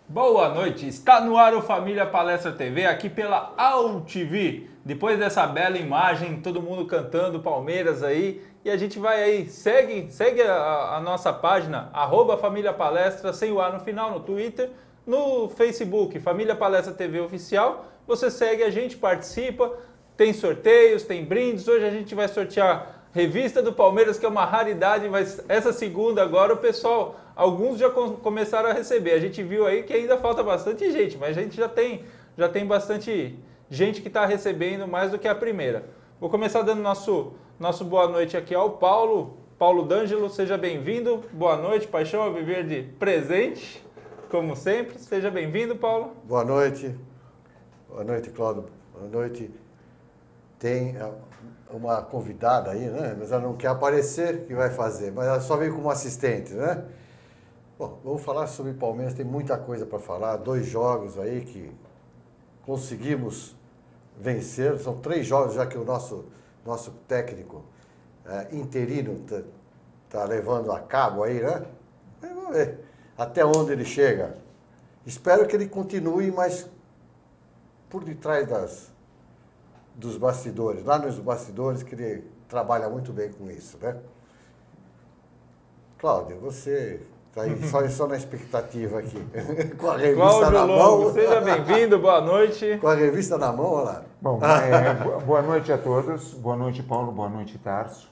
Boa noite, está no ar o Família Palestra TV, aqui pela AltV. Depois dessa bela imagem, todo mundo cantando Palmeiras aí, e a gente vai aí, segue a nossa página, @Família Palestra, sem o A no final, no Twitter, no Facebook, Família Palestra TV Oficial. Você segue a gente, participa, tem sorteios, tem brindes. Hoje a gente vai sortear revista do Palmeiras, que é uma raridade, mas essa segunda agora o pessoal, alguns já começaram a receber. A gente viu aí que ainda falta bastante gente, mas a gente já tem bastante gente que está recebendo mais do que a primeira. Vou começar dando nosso boa noite aqui ao Paulo D'Angelo, seja bem-vindo. Boa noite, Paixão Alviverde presente, como sempre. Seja bem-vindo, Paulo. Boa noite, Cláudio. Boa noite. Tem uma convidada aí, né? Mas ela não quer aparecer, que vai fazer? Mas ela só veio como assistente, né? Bom, vamos falar sobre Palmeiras, tem muita coisa para falar. 2 jogos aí que conseguimos vencer. São 3 jogos já que o nosso técnico interino tá levando a cabo aí, né? Mas vamos ver até onde ele chega. Espero que ele continue, mas por detrás dos bastidores, lá nos bastidores, que ele trabalha muito bem com isso, né? Cláudio, você está aí só na expectativa aqui, com a revista Cláudio na Longo, mão. seja bem-vindo, boa noite. Com a revista na mão, olha lá. Bom, boa noite a todos, boa noite Paulo, boa noite Tarso.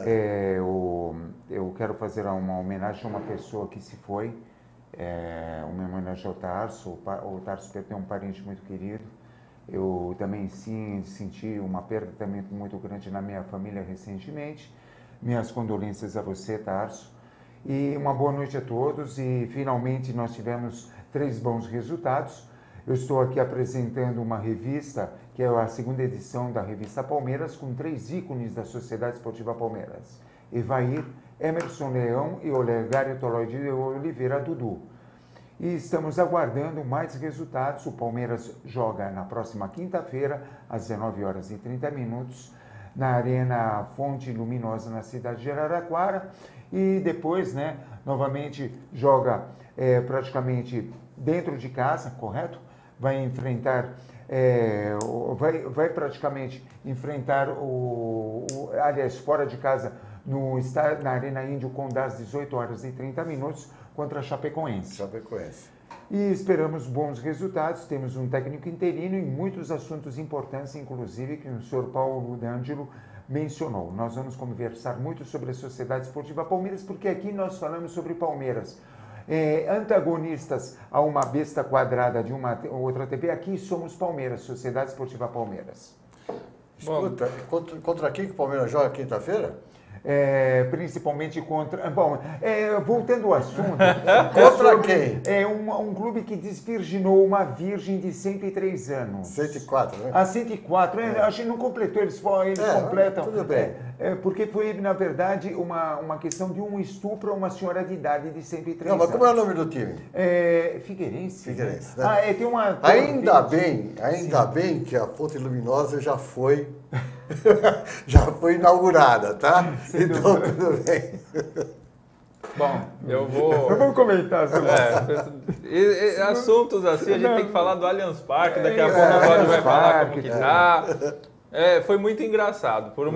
Eu quero fazer uma homenagem a uma pessoa que se foi, uma homenagem ao Tarso. O Tarso perdeu um parente muito querido. Eu também senti uma perda também muito grande na minha família recentemente. Minhas condolências a você, Tarso. E uma boa noite a todos. E finalmente nós tivemos 3 bons resultados. Eu estou aqui apresentando uma revista, que é a 2ª edição da revista Palmeiras, com 3 ícones da Sociedade Esportiva Palmeiras: Evair, Emerson Leão e Olegário Tolói de Oliveira Dudu. E estamos aguardando mais resultados. O Palmeiras joga na próxima quinta-feira, às 19h30, na Arena Fonte Luminosa, na cidade de Araraquara. E depois, novamente joga praticamente dentro de casa, correto? Vai enfrentar, vai praticamente enfrentar aliás, fora de casa, na Arena Índio Condá, às 18h30, contra a Chapecoense. E esperamos bons resultados. Temos um técnico interino e muitos assuntos importantes, inclusive, que o senhor Paulo D'Angelo mencionou. Nós vamos conversar muito sobre a Sociedade Esportiva Palmeiras, porque aqui nós falamos sobre Palmeiras. Antagonistas a uma besta quadrada de uma outra TV, aqui somos Palmeiras, Sociedade Esportiva Palmeiras. Escuta, contra quem que o Palmeiras joga quinta-feira? Principalmente contra... Bom, voltando ao assunto... Contra quem? É um clube que desvirginou uma virgem de 103 anos. 104, né? 104. Acho que não completou, eles completam. Tudo bem. Porque foi, na verdade, uma questão de um estupro a uma senhora de idade de 103 anos. Não, mas como é o nome do time? Figueirense. Figueirense, né? Tem uma... Ainda bem que a Fonte Luminosa já foi inaugurada, tá? Então, tudo bem. Bom, eu vou... Vamos comentar sobre assuntos assim, a gente tem que falar do Allianz Parque, daqui a pouco o Cláudio vai falar como que tá. Foi muito engraçado, por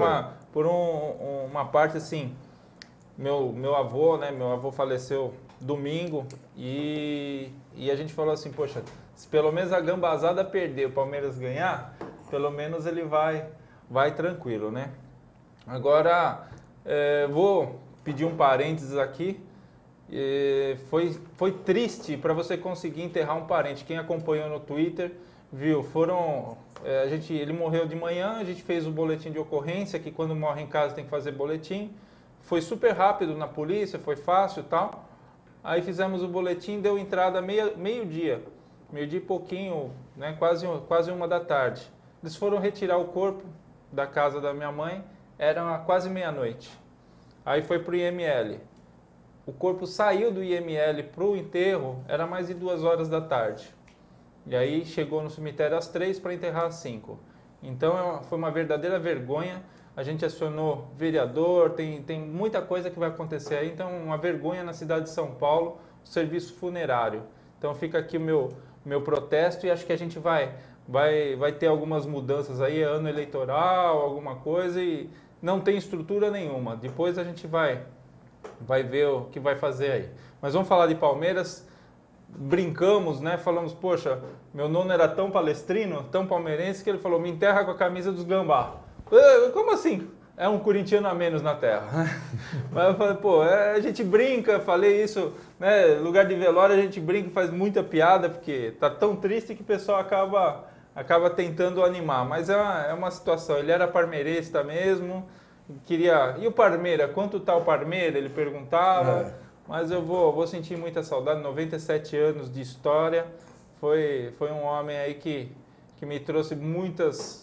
uma parte assim, meu avô faleceu domingo e a gente falou assim, poxa, se pelo menos a gambazada perder, o Palmeiras ganhar, pelo menos ele vai tranquilo, né? Agora, vou pedir um parênteses aqui. Foi triste para você conseguir enterrar um parente. Quem acompanhou no Twitter viu, ele morreu de manhã, a gente fez o boletim de ocorrência, que quando morre em casa tem que fazer boletim. Foi super rápido na polícia, foi fácil e tal. Aí fizemos o boletim, deu entrada meio-dia e pouquinho, né, quase 1h da tarde. Eles foram retirar o corpo da casa da minha mãe, era quase meia-noite. Aí foi para o IML. O corpo saiu do IML para o enterro, era mais de 2h da tarde. E aí chegou no cemitério às 3 para enterrar às 5. Então foi uma verdadeira vergonha. A gente acionou vereador, tem muita coisa que vai acontecer aí. Então uma vergonha na cidade de São Paulo, o serviço funerário. Então fica aqui o meu protesto e acho que a gente vai ter algumas mudanças aí, ano eleitoral, alguma coisa, e não tem estrutura nenhuma. Depois a gente vai ver o que vai fazer aí. Mas vamos falar de Palmeiras. Brincamos, né? Falamos, poxa, meu nono era tão palestrino, tão palmeirense, que ele falou, me enterra com a camisa dos Gambá. Como assim? É um corintiano a menos na terra. Mas eu falei, pô, a gente brinca, falei isso, né? Lugar de velório a gente brinca, faz muita piada, porque tá tão triste que o pessoal acaba tentando animar. Mas é uma situação, ele era parmeirista mesmo, queria... E o Parmeira, quanto tá o Parmeira? Ele perguntava... Mas eu vou sentir muita saudade, 97 anos de história, foi um homem aí que me trouxe muitas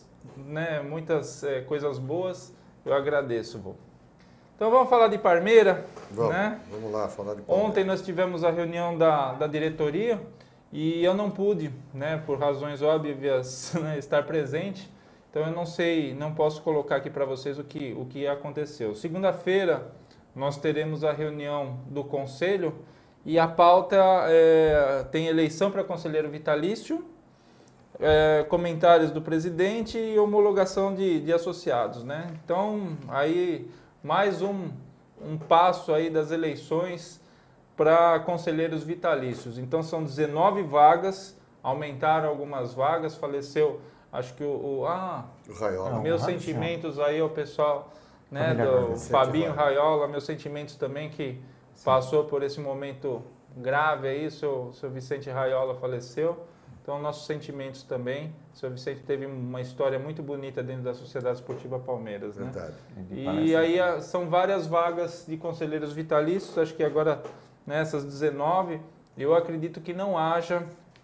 coisas boas, eu agradeço, vô. Então vamos falar de Parmeira, né? Vamos lá, falar de Palmeiras. Ontem nós tivemos a reunião da diretoria e eu não pude, né, por razões óbvias, né, estar presente, então eu não posso colocar aqui para vocês o que aconteceu. Segunda-feira, nós teremos a reunião do Conselho e a pauta tem eleição para conselheiro vitalício, comentários do presidente e homologação de associados, né? Então, aí mais um passo aí das eleições para conselheiros vitalícios. Então, são 19 vagas, aumentaram algumas vagas, faleceu, acho que o Raiola. Meus sentimentos aí ao pessoal... Né, do Fabinho Raiola, meus sentimentos também, que passou por esse momento grave aí, seu Vicente Raiola faleceu, então nossos sentimentos também. O seu Vicente teve uma história muito bonita dentro da Sociedade Esportiva Palmeiras, né? Verdade. E aí são várias vagas de conselheiros vitalícios, acho que agora nessas 19, eu acredito que não haja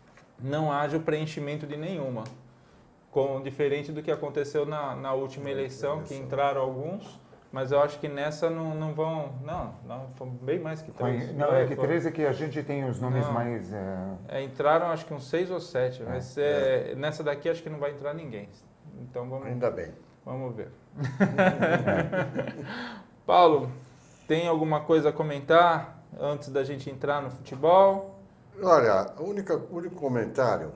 o preenchimento de nenhuma. Diferente do que aconteceu na última eleição, que entraram alguns, mas eu acho que nessa não vão... Não, foi bem mais que 3. Não, que 3 é que a gente tem os nomes mais... entraram acho que uns 6 ou 7, mas nessa daqui acho que não vai entrar ninguém. Então vamos... Ainda bem. Vamos ver. Paulo, tem alguma coisa a comentar antes da gente entrar no futebol? Olha, o único comentário...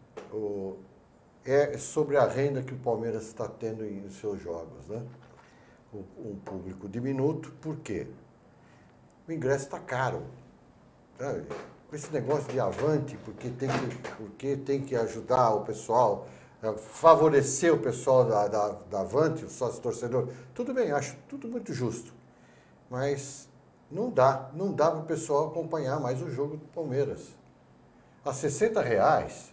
é sobre a renda que o Palmeiras está tendo em seus jogos, né? Um público diminuto, por quê? O ingresso está caro, sabe? Com esse negócio de avante, porque tem que ajudar o pessoal, favorecer o pessoal da Avante, o sócio torcedor, tudo bem, acho tudo muito justo, mas não dá para o pessoal acompanhar mais o jogo do Palmeiras. A R$60,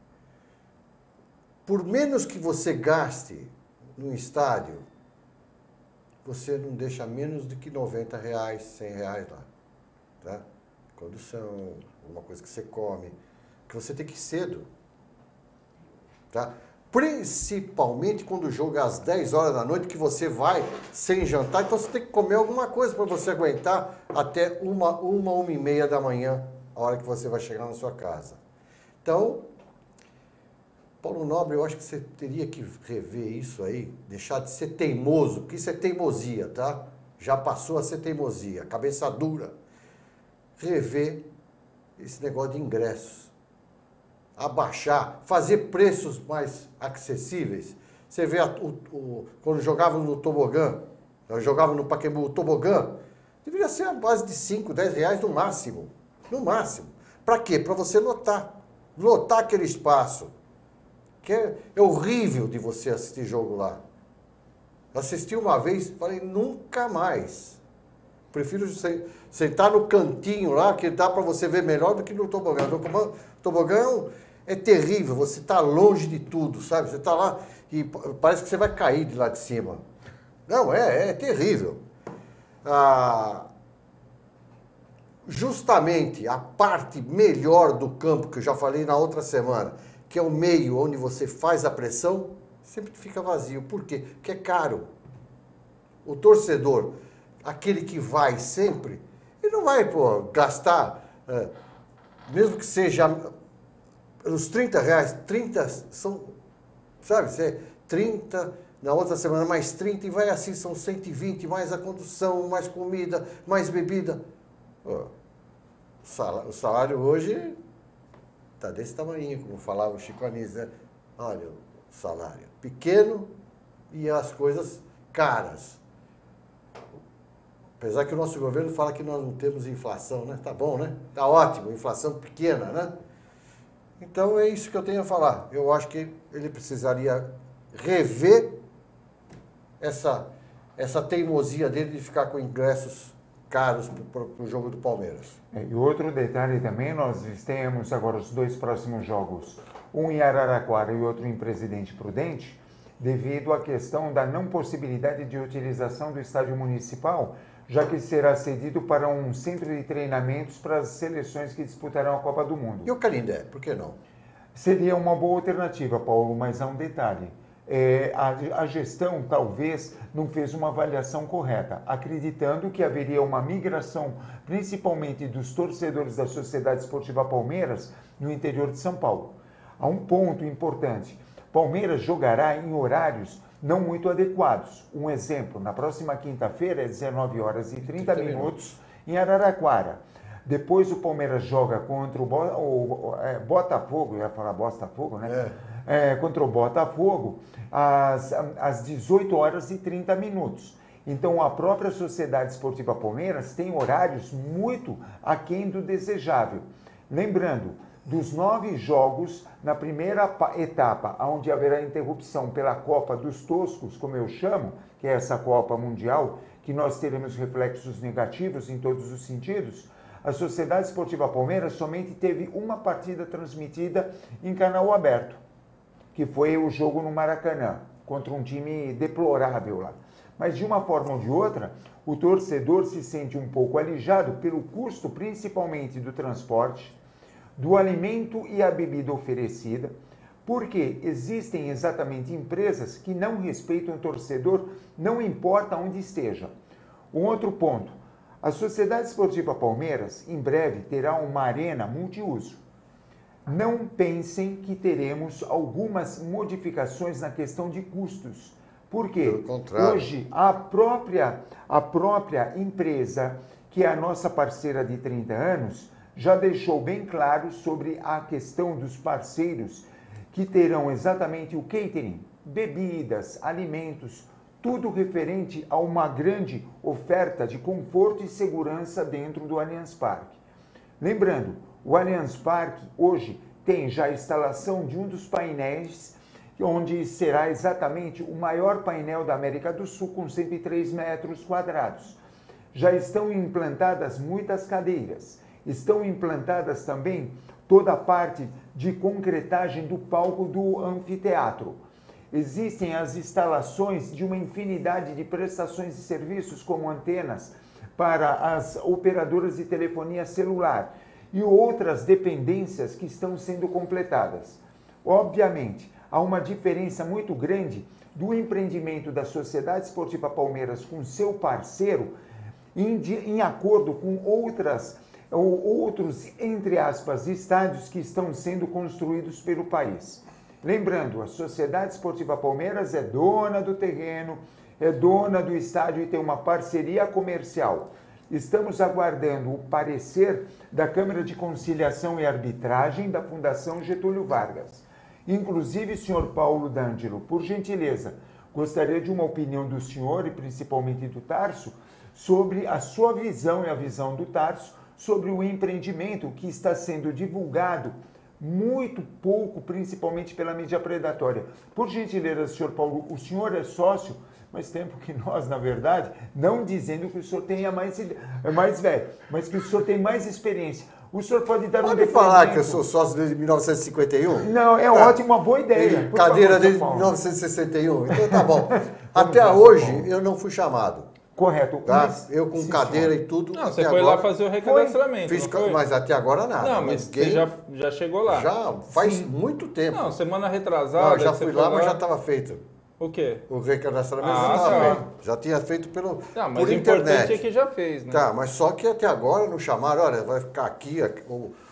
por menos que você gaste no estádio, você não deixa menos do que R$90, R$100 lá. Tá? Condução, uma coisa que você come, que você tem que ir cedo. Tá? Principalmente quando o jogo é às 10 horas da noite, que você vai sem jantar, então você tem que comer alguma coisa para você aguentar até uma e meia da manhã, a hora que você vai chegar na sua casa. Então, Paulo Nobre, eu acho que você teria que rever isso aí, deixar de ser teimoso, porque isso é teimosia, tá? Já passou a ser teimosia, cabeça dura. Rever esse negócio de ingressos. Abaixar, fazer preços mais acessíveis. Você vê quando jogavam no tobogã, jogavam no Pacaembu, o tobogã, deveria ser a base de 5, 10 reais no máximo. No máximo. Para quê? Para você lotar. Lotar aquele espaço. Que é horrível de você assistir jogo lá. Assisti uma vez, falei, nunca mais. Prefiro sentar no cantinho lá, que dá para você ver melhor do que no tobogã. O tobogã é terrível, você está longe de tudo, sabe? Você está lá e parece que você vai cair de lá de cima. Não, é terrível. Justamente a parte melhor do campo, que eu já falei na outra semana, que é o meio onde você faz a pressão, sempre fica vazio. Por quê? Porque é caro. O torcedor, aquele que vai sempre, ele não vai gastar, mesmo que seja os R$30, 30 são, sabe, 30, na outra semana mais 30 e vai assim, são 120, mais a condução, mais comida, mais bebida. O salário hoje está desse tamanho, como falava o Chico Anísio, né? Olha, o salário pequeno e as coisas caras. Apesar que o nosso governo fala que nós não temos inflação, né? Tá bom, né? Tá ótimo, inflação pequena, né? Então é isso que eu tenho a falar. Eu acho que ele precisaria rever essa teimosia dele de ficar com ingressos caros para o jogo do Palmeiras. E outro detalhe também, nós temos agora os 2 próximos jogos, um em Araraquara e outro em Presidente Prudente, devido à questão da não possibilidade de utilização do estádio municipal, já que será cedido para um centro de treinamentos para as seleções que disputarão a Copa do Mundo. E o Canindé, por que não? Seria uma boa alternativa, Paulo, mas há um detalhe. A gestão talvez não fez uma avaliação correta, acreditando que haveria uma migração, principalmente dos torcedores da Sociedade Esportiva Palmeiras, no interior de São Paulo. Há um ponto importante. Palmeiras jogará em horários não muito adequados. Um exemplo, na próxima quinta-feira, é 19 horas e 30 minutos, em Araraquara. Depois o Palmeiras joga contra o Botafogo, eu ia falar Botafogo, né? Contra o Botafogo, às 18 horas e 30 minutos. Então, a própria Sociedade Esportiva Palmeiras tem horários muito aquém do desejável. Lembrando, dos 9 jogos, na primeira etapa, onde haverá interrupção pela Copa dos Toscos, como eu chamo, que é essa Copa Mundial, que nós teremos reflexos negativos em todos os sentidos, a Sociedade Esportiva Palmeiras somente teve uma partida transmitida em canal aberto, que foi o jogo no Maracanã, contra um time deplorável lá. Mas de uma forma ou de outra, o torcedor se sente um pouco alijado pelo custo, principalmente do transporte, do alimento e a bebida oferecida, porque existem exatamente empresas que não respeitam o torcedor, não importa onde esteja. Um outro ponto, a Sociedade Esportiva Palmeiras, em breve, terá uma arena multiuso. Não pensem que teremos algumas modificações na questão de custos. Por quê? Pelo contrário. Hoje, a própria empresa, que é a nossa parceira de 30 anos, já deixou bem claro sobre a questão dos parceiros que terão exatamente o catering, bebidas, alimentos, tudo referente a uma grande oferta de conforto e segurança dentro do Allianz Parque. Lembrando, o Allianz Parque hoje tem já a instalação de um dos painéis, onde será exatamente o maior painel da América do Sul, com 103 metros quadrados. Já estão implantadas muitas cadeiras, estão implantadas também toda a parte de concretagem do palco do anfiteatro. Existem as instalações de uma infinidade de prestações de serviços, como antenas para as operadoras de telefonia celular e outras dependências que estão sendo completadas. Obviamente, há uma diferença muito grande do empreendimento da Sociedade Esportiva Palmeiras com seu parceiro em acordo com outros, entre aspas, estádios que estão sendo construídos pelo país. Lembrando, a Sociedade Esportiva Palmeiras é dona do terreno, é dona do estádio e tem uma parceria comercial. Estamos aguardando o parecer da Câmara de Conciliação e Arbitragem da Fundação Getúlio Vargas. Inclusive, senhor Paulo D'Angelo, por gentileza, gostaria de uma opinião do senhor e principalmente do Tarso sobre a sua visão e a visão do Tarso sobre o empreendimento que está sendo divulgado muito pouco, principalmente pela mídia predatória. Por gentileza, senhor Paulo, o senhor é sócio, mais tempo que nós, na verdade, não dizendo que o senhor tenha mais velho, mas que o senhor tem mais experiência. O senhor pode dar um depoimento. Pode falar que eu sou sócio desde 1951? Não, é ótimo, uma boa ideia. Cadeira desde 1961, então tá bom. Até hoje eu não fui chamado. Correto. Tá? Eu com cadeira e tudo. Não, você foi lá fazer o recadastramento. Mas até agora nada. Não, mas você já chegou lá. Já faz muito tempo. Não, semana retrasada. Não, já fui lá, mas já estava feito. O quê? O recadastramento já tá. estava feito. Já tinha feito por mas internet. O importante é que já fez, né? Tá, mas só que até agora não chamaram, olha, vai ficar aqui,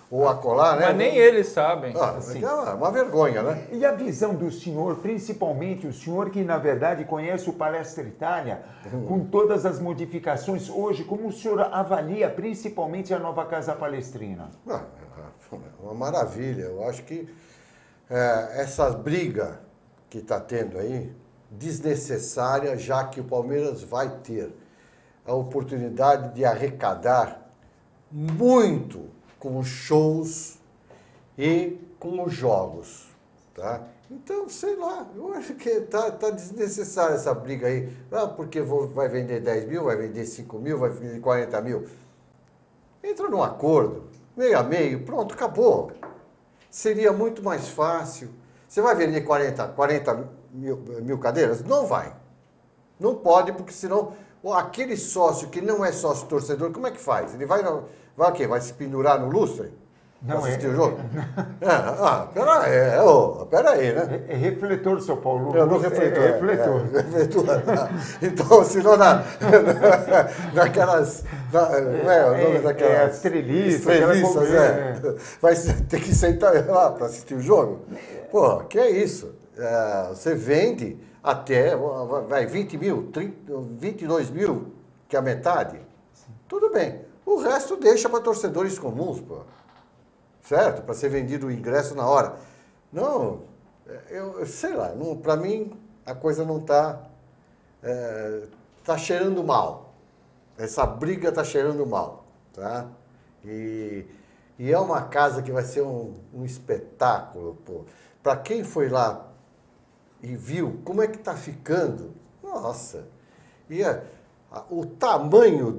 ou acolá, né? Mas nem eles sabem. Assim. É uma vergonha, né? E a visão do senhor, principalmente o senhor que, na verdade, conhece o Palestra Itália, com todas as modificações hoje, como o senhor avalia principalmente a nova Casa Palestrina? Uma maravilha. Eu acho que essa briga que está tendo aí, desnecessária, já que o Palmeiras vai ter a oportunidade de arrecadar muito com os shows e com os jogos, tá? Então, sei lá, eu acho que tá desnecessária essa briga aí. Porque vai vender 10 mil, vai vender 5 mil, vai vender 40 mil. Entra num acordo, meio a meio, pronto, acabou. Seria muito mais fácil. Você vai vender 40 mil cadeiras? Não vai. Não pode, porque senão aquele sócio que não é sócio torcedor, como é que faz? Ele vai o quê? Vai se pendurar no lustre? Não assistir o jogo? Pera aí, né? É refletor, seu Paulo. Não, refletor. É refletor. Refletor. Então, senão naquelas... As treliças, vai ter que sentar lá para assistir o jogo? Pô, que é isso? Você vende até 20 mil, 22 mil, que é a metade. Tudo bem. O resto deixa para torcedores comuns, pô. Certo? Para ser vendido o ingresso na hora. Não, eu sei lá, para mim a coisa não está... Está cheirando mal. Essa briga está cheirando mal, tá? E é uma casa que vai ser um espetáculo, pô. Para quem foi lá e viu como é que está ficando, nossa. E o tamanho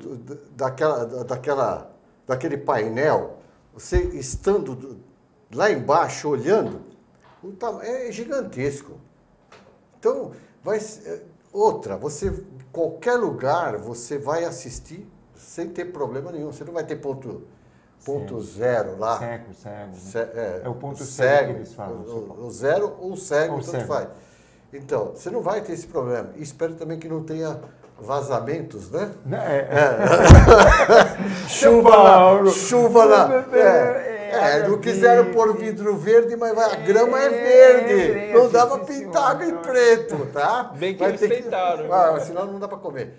daquele painel, você estando lá embaixo olhando, é gigantesco. Então, qualquer lugar você vai assistir sem ter problema nenhum. Você não vai ter ponto zero lá. Cego. É o ponto cego que eles falam. O zero ou o cego, tanto faz. Então, você não vai ter esse problema. E espero também que não tenha vazamentos, né? Chuva lá. Não quiseram pôr vidro verde, mas a grama é verde. Não dá para pintar em preto, tá? Bem que eles tentaram. Senão não dá para comer.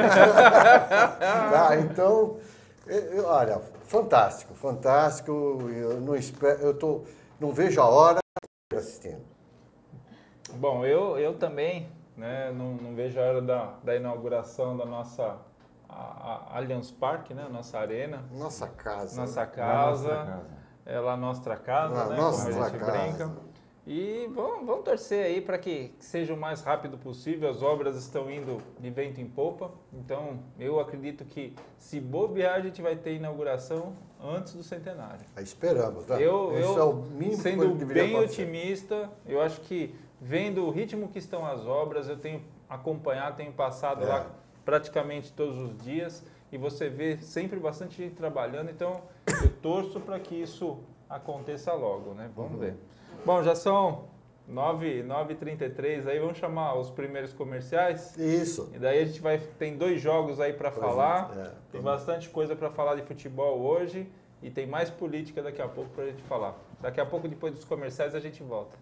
Então, olha, fantástico. Eu não vejo a hora de assistindo. Bom, eu também, né, não vejo a hora da inauguração da nossa Allianz Parque, né, nossa arena. Nossa casa. É lá nossa casa, né, como a gente brinca. E vamos torcer aí para que seja o mais rápido possível. As obras estão indo de vento em popa. Então, eu acredito que, se bobear, a gente vai ter inauguração antes do centenário. Esperamos, né? Isso é o mínimo sendo que bem acontecer. Otimista, eu acho que, vendo o ritmo que estão as obras, eu tenho acompanhado, tenho passado lá praticamente todos os dias, e você vê sempre bastante gente trabalhando. Então, eu torço para que isso aconteça logo, né? Vamos ver. Bom, já são 9h33 aí, vamos chamar os primeiros comerciais? Isso. E daí a gente tem 2 jogos aí para falar, tem bastante coisa para falar de futebol hoje e tem mais política daqui a pouco para a gente falar. Daqui a pouco, depois dos comerciais, a gente volta.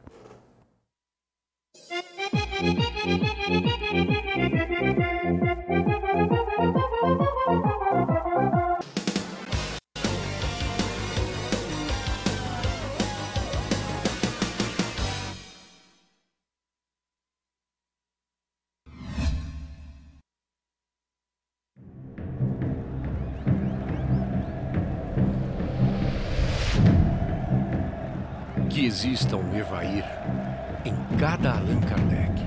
Que exista um Evair em cada Allan Kardec.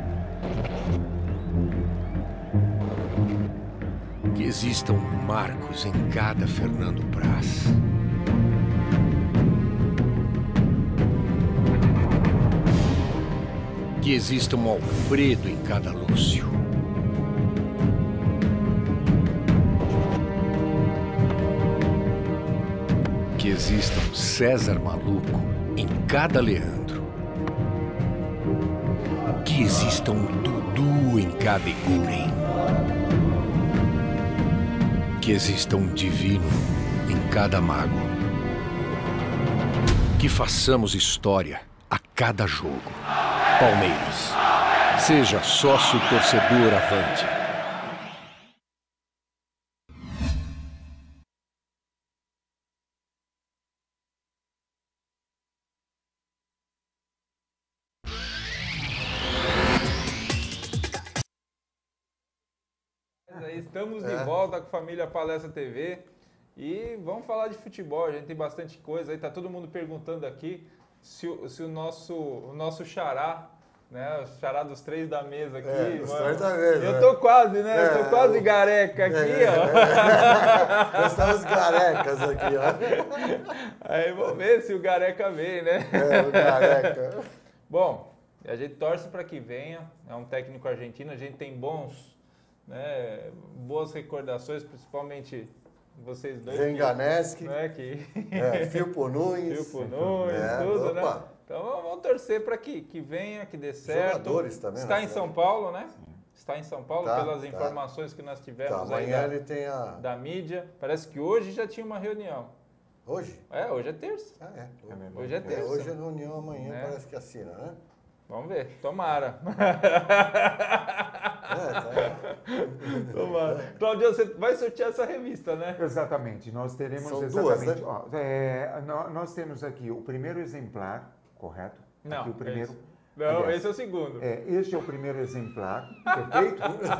Que exista um Marcos em cada Fernando Praz. Que exista um Alfredo em cada Lúcio. Que exista um César Maluco em cada Leandro. Que exista um Dudu em cada Iguren. Que exista um Divino em cada Mago. Que façamos história a cada jogo. Palmeiras. Seja sócio torcedor avante. Estamos de volta com a Família Palestra TV e vamos falar de futebol. A gente tem bastante coisa aí, tá todo mundo perguntando aqui se o nosso xará, né, o xará dos três da mesa aqui. Os três da mesa. Eu tô quase, né? Eu tô quase gareca aqui, ó. Nós estamos garecas aqui, ó. Aí vamos ver se o gareca vem, né? O gareca. Bom, a gente torce para que venha. É um técnico argentino, a gente tem boas recordações, principalmente vocês dois. Zenganeschi, né, Filpo Nunes. tudo, né? Então vamos torcer para que venha, que dê certo. Jogadores também. Está em São Paulo, né? Está em São Paulo, Tá, pelas informações que nós tivemos aí amanhã ele tem da mídia. Parece que hoje já tinha uma reunião. Hoje? Hoje é terça. Hoje é terça. Hoje é reunião, amanhã parece que assina, né? Vamos ver, tomara. Tomara. Claudio, você vai sortear essa revista, né? Exatamente, nós teremos São exatamente. duas, né? Nós temos aqui o primeiro exemplar, correto? Não, aqui o primeiro. Não, Aliás, esse é o segundo. Este é o primeiro exemplar, perfeito?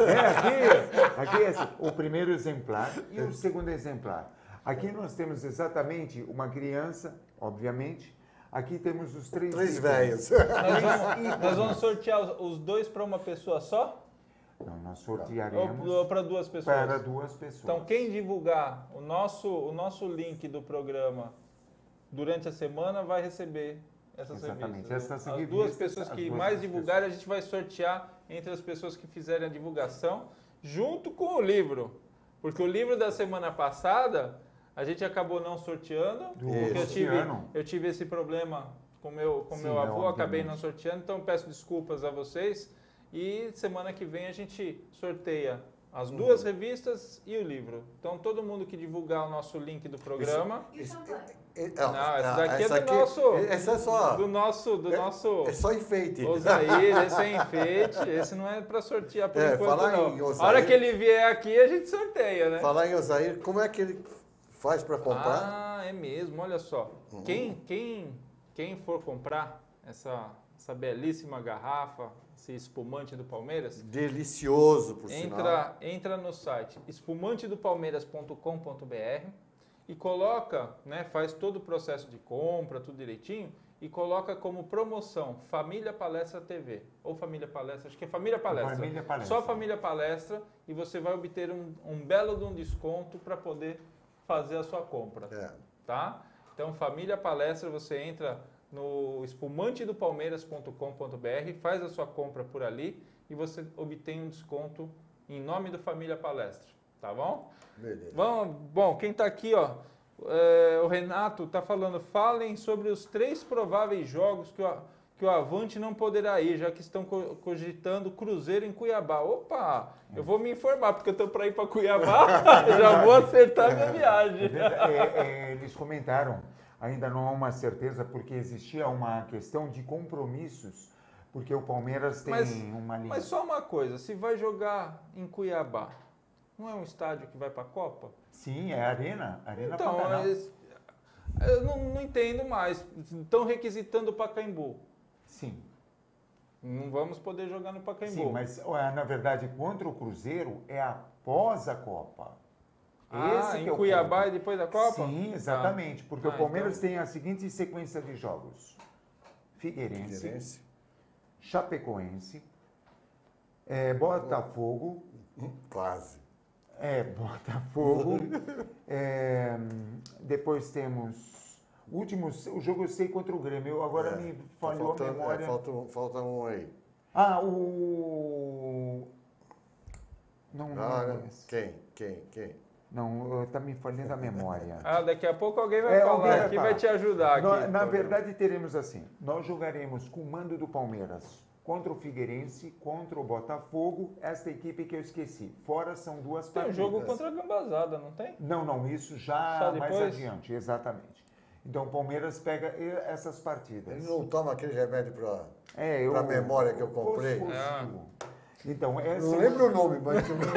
Aqui é assim, o primeiro exemplar e o segundo exemplar. Aqui nós temos exatamente uma criança, obviamente. Aqui temos os três velhos. Nós vamos sortear os dois para uma pessoa só? Não, nós sortearemos ou para duas pessoas? Para duas pessoas. Então, quem divulgar o nosso link do programa durante a semana vai receber essas Exatamente. revistas. Essas as duas pessoas que mais divulgarem, a gente vai sortear entre as pessoas que fizerem a divulgação, junto com o livro. Porque o livro da semana passada, a gente acabou não sorteando, porque eu tive esse problema com meu avô, acabei não sorteando, então peço desculpas a vocês. E semana que vem a gente sorteia as duas revistas e o livro. Então todo mundo que divulgar o nosso link do programa... Essa daqui é do nosso... Esse é só... Do nosso... É só enfeite. Osair, esse é enfeite, esse não é para sortear por enquanto não. Osair, a hora que ele vier aqui a gente sorteia, né? Falar em Osair, como é que ele faz para comprar? Ah, é mesmo, olha só. Quem for comprar essa belíssima garrafa, esse espumante do Palmeiras... Delicioso, por sinal. Entra no site espumantedopalmeiras.com.br e coloca, né, faz todo o processo de compra, tudo direitinho, e coloca como promoção Família Palestra TV. Ou Família Palestra, acho que é Família Palestra. Família Palestra. Só Família Palestra, e você vai obter um belo de um desconto para poder fazer a sua compra. Tá? Então, Família Palestra, você entra no espumantedopalmeiras.com.br, faz a sua compra por ali e você obtém um desconto em nome do Família Palestra, tá bom? Beleza. Bom, quem está aqui, ó, o Renato está falando, falem sobre os 3 prováveis jogos que o Avante não poderá ir, já que estão cogitando Cruzeiro em Cuiabá. Opa, eu vou me informar, porque eu estou para ir para Cuiabá, já vou acertar minha viagem. Eles comentaram, ainda não há uma certeza, porque existia uma questão de compromissos, porque o Palmeiras tem uma linha. Mas só uma coisa, se vai jogar em Cuiabá, não é um estádio que vai para a Copa? Sim, é Arena então, Pantanal. Eu não entendo mais. Estão requisitando o Pacaembu. Sim. Não vamos poder jogar no Pacaembu. Sim, mas na verdade, contra o Cruzeiro é após a Copa. Em Cuiabá e depois da Copa? Sim, exatamente. Porque o Palmeiras tem a seguinte sequência de jogos. Figueirense. Chapecoense, Botafogo. Quase. Botafogo. Depois temos o jogo eu sei contra o Grêmio. Agora me falhou a memória. Falta um aí. Não. Quem? Não, está me falhando a memória. Daqui a pouco alguém vai falar aqui, vai te ajudar aqui. Na verdade, teremos assim, nós jogaremos com o mando do Palmeiras contra o Figueirense, contra o Botafogo, esta equipe que eu esqueci. Fora são duas partidas. Tem um jogo contra a Gambazada, não tem? Não, isso já mais depois? adiante, exatamente. Então o Palmeiras pega essas partidas. Ele não toma aquele remédio para a memória que eu comprei. Então, Não lembro o nome, mas eu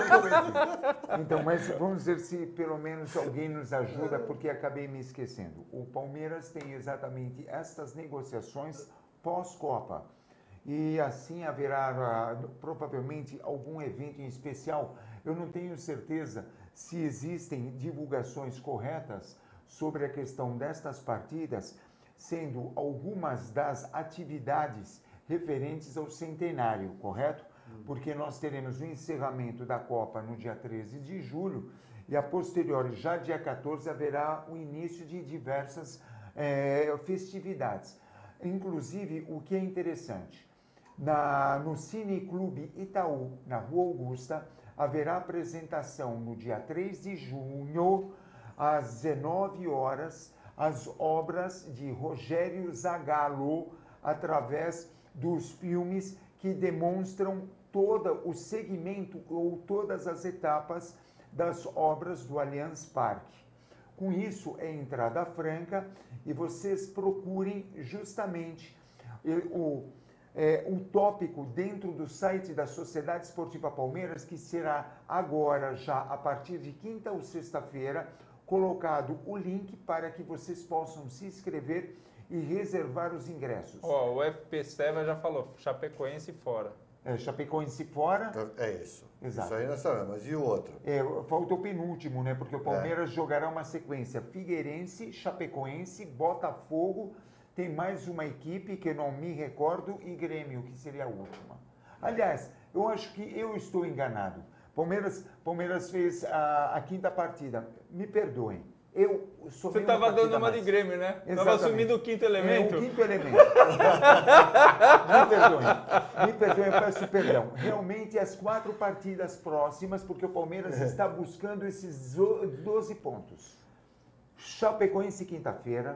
Então, mas vamos ver se pelo menos alguém nos ajuda, porque acabei me esquecendo. O Palmeiras tem exatamente estas negociações pós-Copa. E assim haverá provavelmente algum evento em especial. Eu não tenho certeza se existem divulgações corretas sobre a questão destas partidas, sendo algumas das atividades referentes ao centenário, correto? Porque nós teremos o encerramento da Copa no dia 13 de julho e a posteriori, já dia 14, haverá o início de diversas festividades. Inclusive, o que é interessante, no Cine Clube Itaú, na Rua Augusta, haverá apresentação no dia 3 de junho, às 19 horas, as obras de Rogério Zagallo, através dos filmes que demonstram todo o segmento ou todas as etapas das obras do Allianz Parque. Com isso, é entrada franca e vocês procurem justamente o tópico dentro do site da Sociedade Esportiva Palmeiras, que será agora, já a partir de quinta ou sexta-feira, colocado o link para que vocês possam se inscrever e reservar os ingressos. Ó, o FP Seva já falou, Chapecoense fora. Chapecoense fora. É isso. Exato. Isso aí nós sabemos. Mas e o outro? Falta o penúltimo, né? Porque o Palmeiras jogará uma sequência Figueirense, Chapecoense, Botafogo, tem mais uma equipe que eu não me recordo e Grêmio, que seria a última. Aliás, eu acho que eu estou enganado. Palmeiras fez a quinta partida. Me perdoem. Você estava dando uma de Grêmio, né? Estava assumindo o quinto elemento. O quinto elemento. Me perdoem, eu peço perdão. Realmente, as 4 partidas próximas, porque o Palmeiras está buscando esses 12 pontos. Chapecoense, quinta-feira.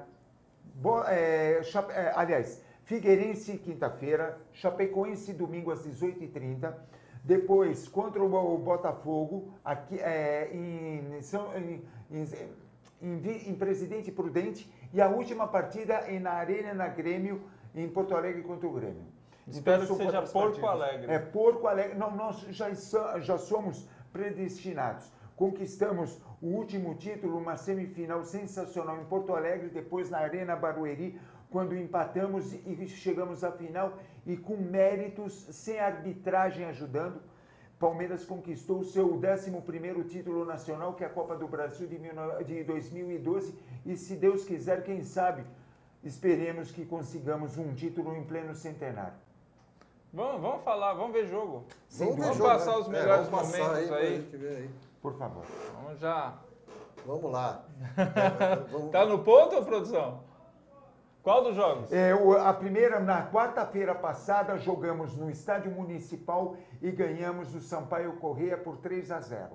Figueirense, quinta-feira. Chapecoense, domingo, às 18h30. Depois, contra o Botafogo, aqui, em Presidente Prudente, e a última partida é na Arena Grêmio, em Porto Alegre contra o Grêmio. Espero que seja Porto Alegre. Porto Alegre. Não, nós já somos predestinados. Conquistamos o último título, uma semifinal sensacional em Porto Alegre, depois na Arena Barueri, quando empatamos e chegamos à final, e com méritos, sem arbitragem ajudando, Palmeiras conquistou o seu 11º título nacional, que é a Copa do Brasil de 2012, e se Deus quiser, quem sabe, esperemos que consigamos um título em pleno centenário. Vamos falar, vamos ver jogo. Vamos passar os melhores momentos aí. Por favor. Vamos já. Vamos lá. Tá no ponto, produção? Qual dos jogos? A primeira, na quarta-feira passada, jogamos no Estádio Municipal e ganhamos o Sampaio Corrêa por 3-0.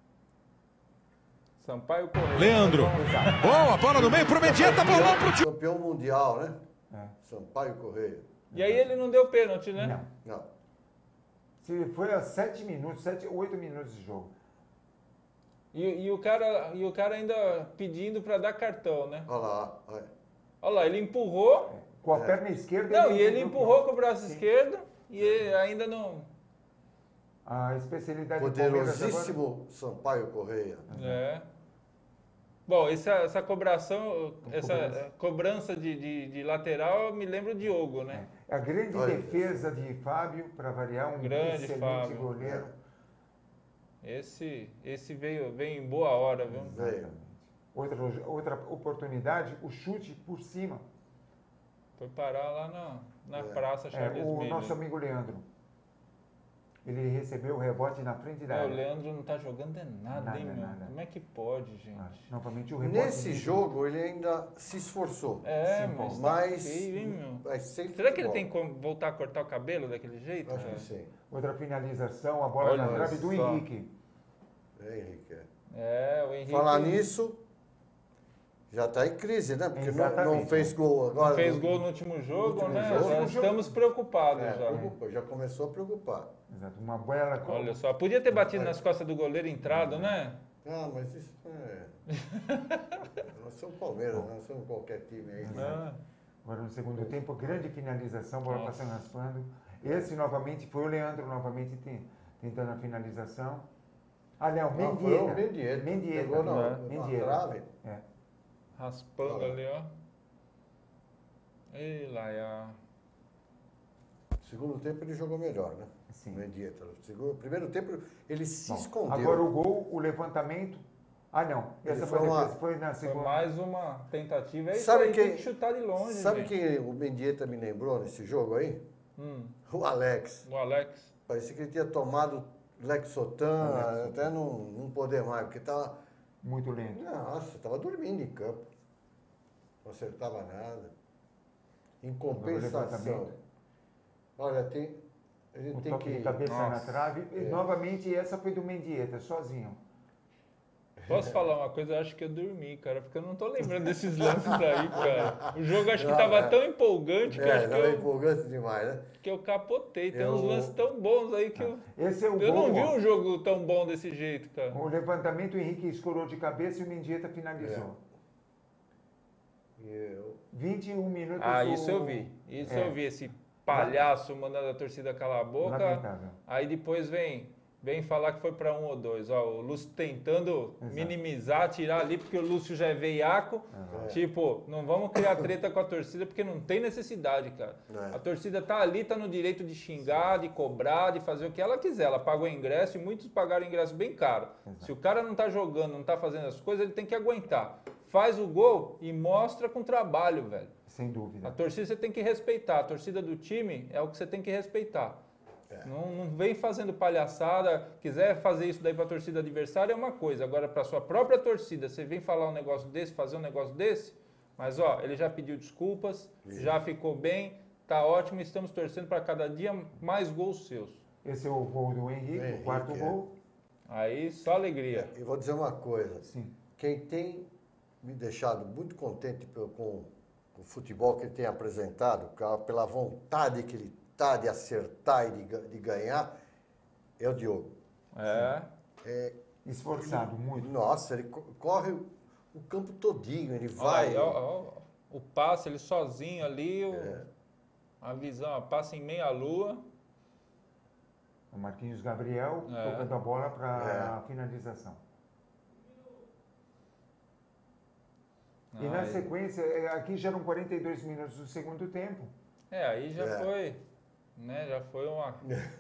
Sampaio Corrêa. Leandro. Boa, bola no meio pro Medieta, bolão pro time. Campeão mundial, né? Sampaio Corrêa. E aí ele não deu pênalti, né? Não. Foi a 8 minutos de jogo. E o cara ainda pedindo para dar cartão, né? Olha lá. Olha lá, ele empurrou. Com a perna esquerda. Não, e ele empurrou com o braço esquerdo e ele ainda não. A especialidade do Palmeiras agora. Poderosíssimo Sampaio Corrêa. Bom, essa cobrança de lateral me lembra o Diogo, né? A grande defesa de Fábio, para variar, grande excelente Fábio. goleiro. Esse veio em boa hora, viu? Outra oportunidade, o chute por cima. Foi parar lá na Praça Chaves O Milho. nosso amigo Leandro. Ele recebeu o rebote na frente da área. O Leandro não tá jogando nada, hein, meu? Nada. Como é que pode, gente? Novamente o rebote. Nesse jogo ele ainda se esforçou. Mas tá feio, hein, meu? Será que ele tem que voltar a cortar o cabelo daquele jeito? Acho que sim. Outra finalização, a bola na trave do Henrique. Henrique. O Henrique. Falar nisso, já está em crise, né? Porque não fez gol agora. Não fez gol no último jogo, né? Já estamos preocupados. Já começou a preocupar. Exato, uma bela. Olha só, podia ter batido nas costas do goleiro e entrado, né? Ah, mas isso é... Nós somos Palmeiras, nós somos qualquer time aí. Ah, Agora no segundo tempo, grande finalização, bola Nossa. passando raspando. Esse novamente foi o Leandro novamente tentando a finalização. Ah, não, Não, foi o Mendieta. Mendieta. Pegou na Mendieta. trave. É. raspando ali, ó. Ei, Laia. Segundo tempo ele jogou melhor, né? Sim. Mendieta. Primeiro tempo ele se Bom, escondeu. agora o gol, o levantamento. Ah, não. Essa Ele foi, foi uma- depois, foi na Foi segunda. mais uma tentativa. É isso Sabe aí, quem- tem que chutar de longe, Sabe gente. quem o Mendieta me lembrou nesse jogo aí? O Alex. O Alex. Parecia que ele tinha tomado Lexotan até não poder mais, porque tava... Muito lento. Nossa, tava dormindo em campo. Não acertava nada. Em compensação, levantamento. olha, ele O tem toque que... de cabeça na Nossa. trave. E, novamente, essa foi do Mendieta, sozinho. Posso falar uma coisa? Eu acho que eu dormi, cara, porque eu não tô lembrando desses lances aí, cara. O jogo acho que tava tão empolgante que eu acho tava empolgante demais, né? que eu capotei. Tem Eu- uns lances tão bons aí que Esse é o eu gol. não vi ó. um jogo tão bom desse jeito, cara. O levantamento, o Henrique escorou de cabeça e o Mendieta finalizou. E eu... 21 minutos. Ah, o- isso eu vi. Isso É. eu vi. Esse palhaço mandando a torcida calar a boca. Lamentável. Aí depois vem falar que foi para 1 ou 2. Ó, o Lúcio tentando minimizar, tirar ali, porque o Lúcio já é veiaco. Tipo, não vamos criar treta com a torcida, porque não tem necessidade, cara. É. A torcida tá ali, tá no direito de xingar, de cobrar, de fazer o que ela quiser. Ela pagou o ingresso e muitos pagaram o ingresso bem caro. Se o cara não tá jogando, não tá fazendo as coisas, ele tem que aguentar. Faz o gol e mostra com trabalho, velho. Sem A dúvida. torcida você tem que respeitar. A torcida do time é o que você tem que respeitar. Não vem fazendo palhaçada. Quiser fazer isso daí para a torcida adversária é uma coisa. Agora, para sua própria torcida, você vem falar um negócio desse, fazer um negócio desse. Mas, ó, ele já pediu desculpas, já ficou bem, tá ótimo. Estamos torcendo para cada dia mais gols seus. Esse é o gol do Henrique, o quarto Henrique, gol. Aí, só alegria. E vou dizer uma coisa. Sim. Quem tem me deixado muito contente com o futebol que ele tem apresentado, pela vontade que ele tá de acertar e de ganhar, é o Diogo. Esforçado, muito. Nossa, ele corre o campo todinho, ele vai. Vai, ó, o passe, ele sozinho ali, a visão, a passe em meia lua. O Marquinhos Gabriel tocando a bola para a finalização. E na sequência, aqui já eram 42 minutos do segundo tempo. Aí já foi, né? Já foi uma...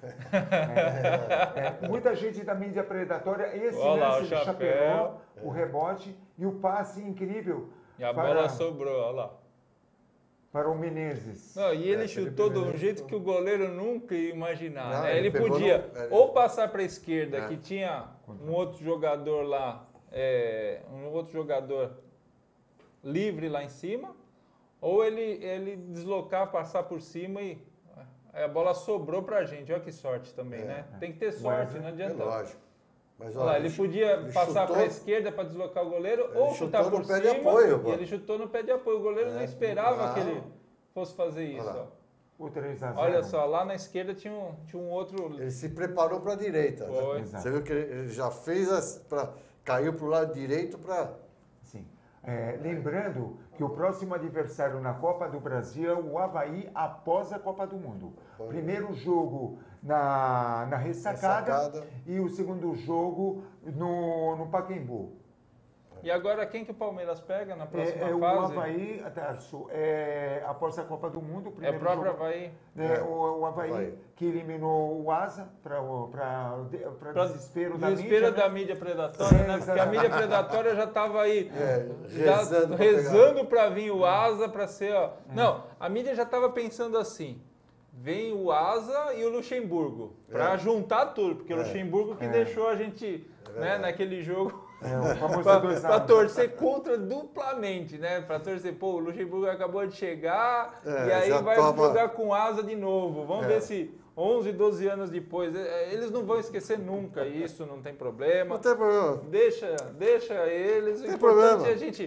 Muita gente da mídia predatória, esse Olha lá, lance o ele chapéu. chapeou, o rebote e o passe incrível E a para, bola sobrou, olha lá. para o Menezes. Não, e ele É, chutou de um Felipe jeito que o goleiro nunca ia imaginar. Não, Né? ele Ele pegou podia no- ou passar para a esquerda, que tinha um outro jogador lá, um outro jogador livre lá em cima, ou ele deslocar, passar por cima e a bola sobrou pra gente. Olha que sorte também, né? Tem que ter sorte, não É adianta. lógico. Mas, Olha lá, ele podia passar chutou- para a esquerda para deslocar o goleiro Ele ou chutar chutou por no pé de cima. apoio, E pô. ele chutou no pé de apoio. O goleiro não esperava Não. que ele fosse fazer isso. Olha lá. Ó. O 3-0. Olha só, lá na esquerda tinha um outro. Ele se preparou para a direita. né? Foi. Exato. Você viu que ele já fez caiu para o lado direito para... Sim. Lembrando que o próximo adversário na Copa do Brasil é o Avaí após a Copa do Mundo. Primeiro jogo na ressacada Ressacada. e o segundo jogo no Pacaembu. E agora quem que o Palmeiras pega na próxima O fase? Avaí, Tarso, após a Copa do Mundo, o É o primeiro próprio jogo, Avaí. o Avaí, Avaí. que eliminou o Asa para desespero da Desespero mídia. da né? mídia predatória, né? Porque a exatamente. mídia predatória já estava aí rezando pra rezando para vir o Asa para ser. Ó. Não, a mídia já estava pensando assim. Vem o Asa e o Luxemburgo para juntar tudo, porque o Luxemburgo que deixou a gente naquele jogo O famoso 2-1. para torcer contra duplamente, né? Para torcer, pô, o Luxemburgo acabou de chegar e aí já vai toma- jogar com Asa de novo. Vamos ver se 11, 12 anos depois, eles não vão esquecer nunca isso, não tem problema. Não tem problema. Deixa eles. O Tem importante problema. é a gente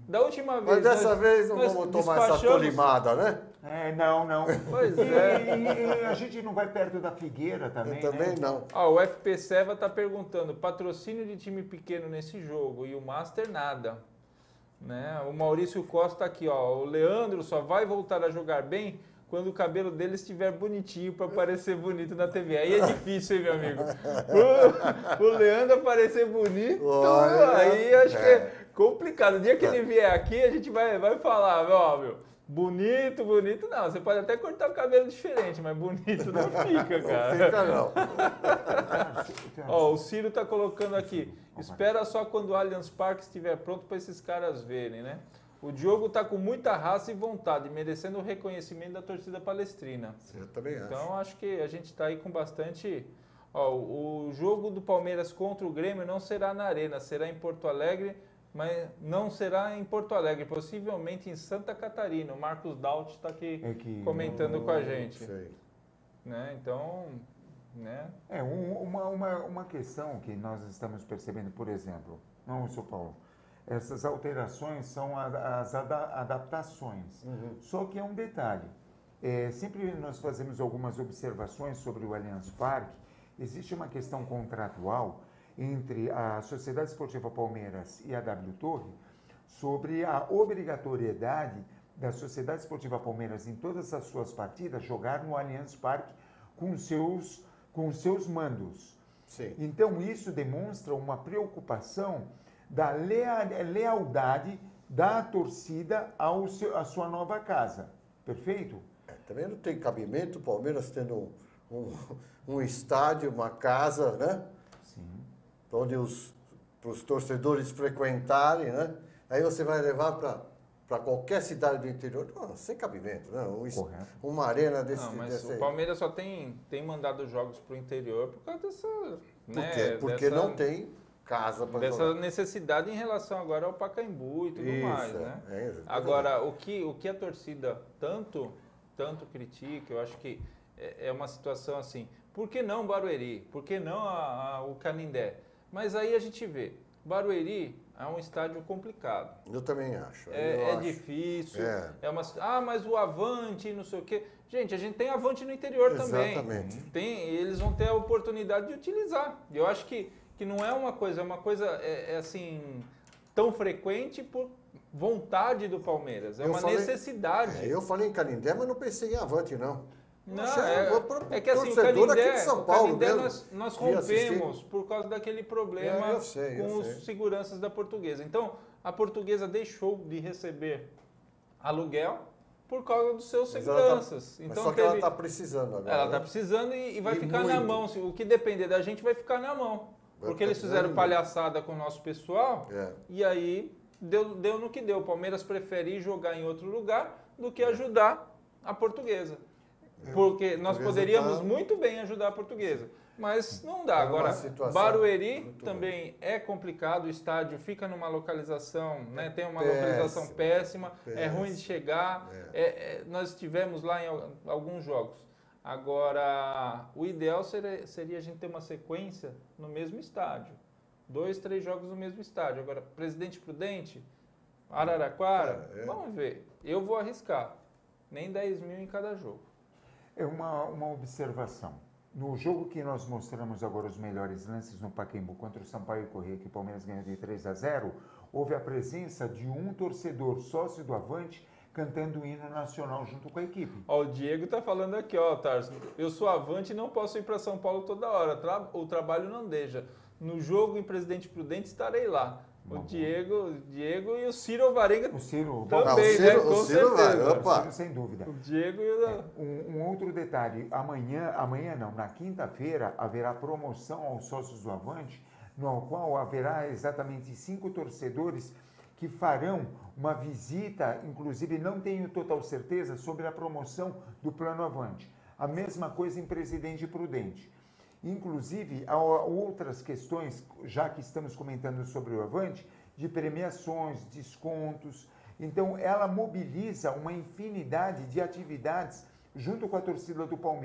Da última vez... Mas dessa vez não nós vamos tomar essa despachamos- tolimada, né? Não. Pois E, é. e a gente não vai perto da Figueira também, Eu também né? não. Ó, o FP Seva tá perguntando, patrocínio de time pequeno nesse jogo e o Master nada. Né? O Maurício Costa tá aqui, ó. O Leandro só vai voltar a jogar bem quando o cabelo dele estiver bonitinho para parecer bonito na TV. Aí é difícil, hein, meu amigo? O Leandro aparecer bonito, Olha, aí acho que é complicado. O dia que ele vier aqui, a gente vai falar, ó, meu, bonito, não. Você pode até cortar o cabelo diferente, mas bonito não fica, cara. Não fica, não. Ó, o Ciro tá colocando aqui, espera só quando o Allianz Parque estiver pronto para esses caras verem, né? O Diogo tá com muita raça e vontade, merecendo o reconhecimento da torcida palestrina. Eu também acho. Então, acho que a gente tá aí com bastante... Ó, o jogo do Palmeiras contra o Grêmio não será na Arena, será em Porto Alegre, mas não será em Porto Alegre, possivelmente em Santa Catarina. O Marcos Daut está aqui comentando com a gente. Sei. Né? Então, né? Uma questão que nós estamos percebendo, por exemplo, não, São Paulo, essas alterações são as adaptações. Só que é um detalhe. Sempre nós fazemos algumas observações sobre o Allianz Parque. Existe uma questão contratual entre a Sociedade Esportiva Palmeiras e a W Torre sobre a obrigatoriedade da Sociedade Esportiva Palmeiras em todas as suas partidas jogar no Allianz Parque com seus mandos. Sim. Então isso demonstra uma preocupação da lealdade da torcida à sua nova casa. Perfeito? Também não tem cabimento o Palmeiras tendo um estádio, uma casa, né? Sim. Onde para os torcedores frequentarem, né? Aí você vai levar para qualquer cidade do interior, não, sem cabimento, né? Correto. Uma arena desse... Não, mas o Palmeiras só tem mandado jogos para o interior por causa dessa... Né, Porque não tem casa para dessa jogar. necessidade em relação agora ao Pacaembu e tudo mais, né? Agora, o que a torcida tanto critica, eu acho que é uma situação assim, por que não Barueri? Por que não o Canindé? Mas aí a gente vê, Barueri é um estádio complicado. Eu também acho. É difícil. Mas o Avante, não sei o quê. Gente, a gente tem Avante no interior também. Exatamente. Eles vão ter a oportunidade de utilizar. Eu acho que não é uma coisa, assim, tão frequente por vontade do Palmeiras. É uma necessidade. Eu falei em Canindé, mas não pensei em Avante, não. Não, é que assim, o Canindé nós rompemos por causa daquele problema com os seguranças da Portuguesa. Então, a Portuguesa deixou de receber aluguel por causa dos seus seguranças. Só que ela está precisando agora. Ela está precisando e vai ficar na mão. O que depender da gente vai ficar na mão. Porque eles fizeram palhaçada com o nosso pessoal e aí deu no que deu. O Palmeiras prefere ir jogar em outro lugar do que ajudar a Portuguesa. Porque nós poderíamos muito bem ajudar a Portuguesa, mas não dá. Agora, Barueri também é complicado, o estádio fica numa localização, né, tem uma localização péssima, é ruim de chegar, nós estivemos lá em alguns jogos. Agora, o ideal seria a gente ter uma sequência no mesmo estádio, 2, 3 jogos no mesmo estádio. Agora, Presidente Prudente, Araraquara, vamos ver, eu vou arriscar, nem 10 mil em cada jogo. É uma observação. No jogo que nós mostramos agora os melhores lances no Pacaembu contra o Sampaio Corrêa, que o Palmeiras ganhou de 3-0, houve a presença de um torcedor sócio do Avante cantando o hino nacional junto com a equipe. Ó, o Diego tá falando aqui, ó, Tarso, eu sou Avante e não posso ir para São Paulo toda hora, o trabalho não deixa. No jogo em Presidente Prudente estarei lá. O Diego e o Ciro Alvarenga também, né? Com certeza. O Ciro, sem dúvida. O Diego e o... Um outro detalhe, amanhã não, na quinta-feira haverá promoção aos sócios do Avante, no qual haverá exatamente 5 torcedores que farão uma visita, inclusive não tenho total certeza sobre a promoção do Plano Avante. A mesma coisa em Presidente Prudente. Inclusive, há outras questões, já que estamos comentando sobre o Avante, de premiações, descontos. Então, ela mobiliza uma infinidade de atividades junto com a torcida do Palmeiras.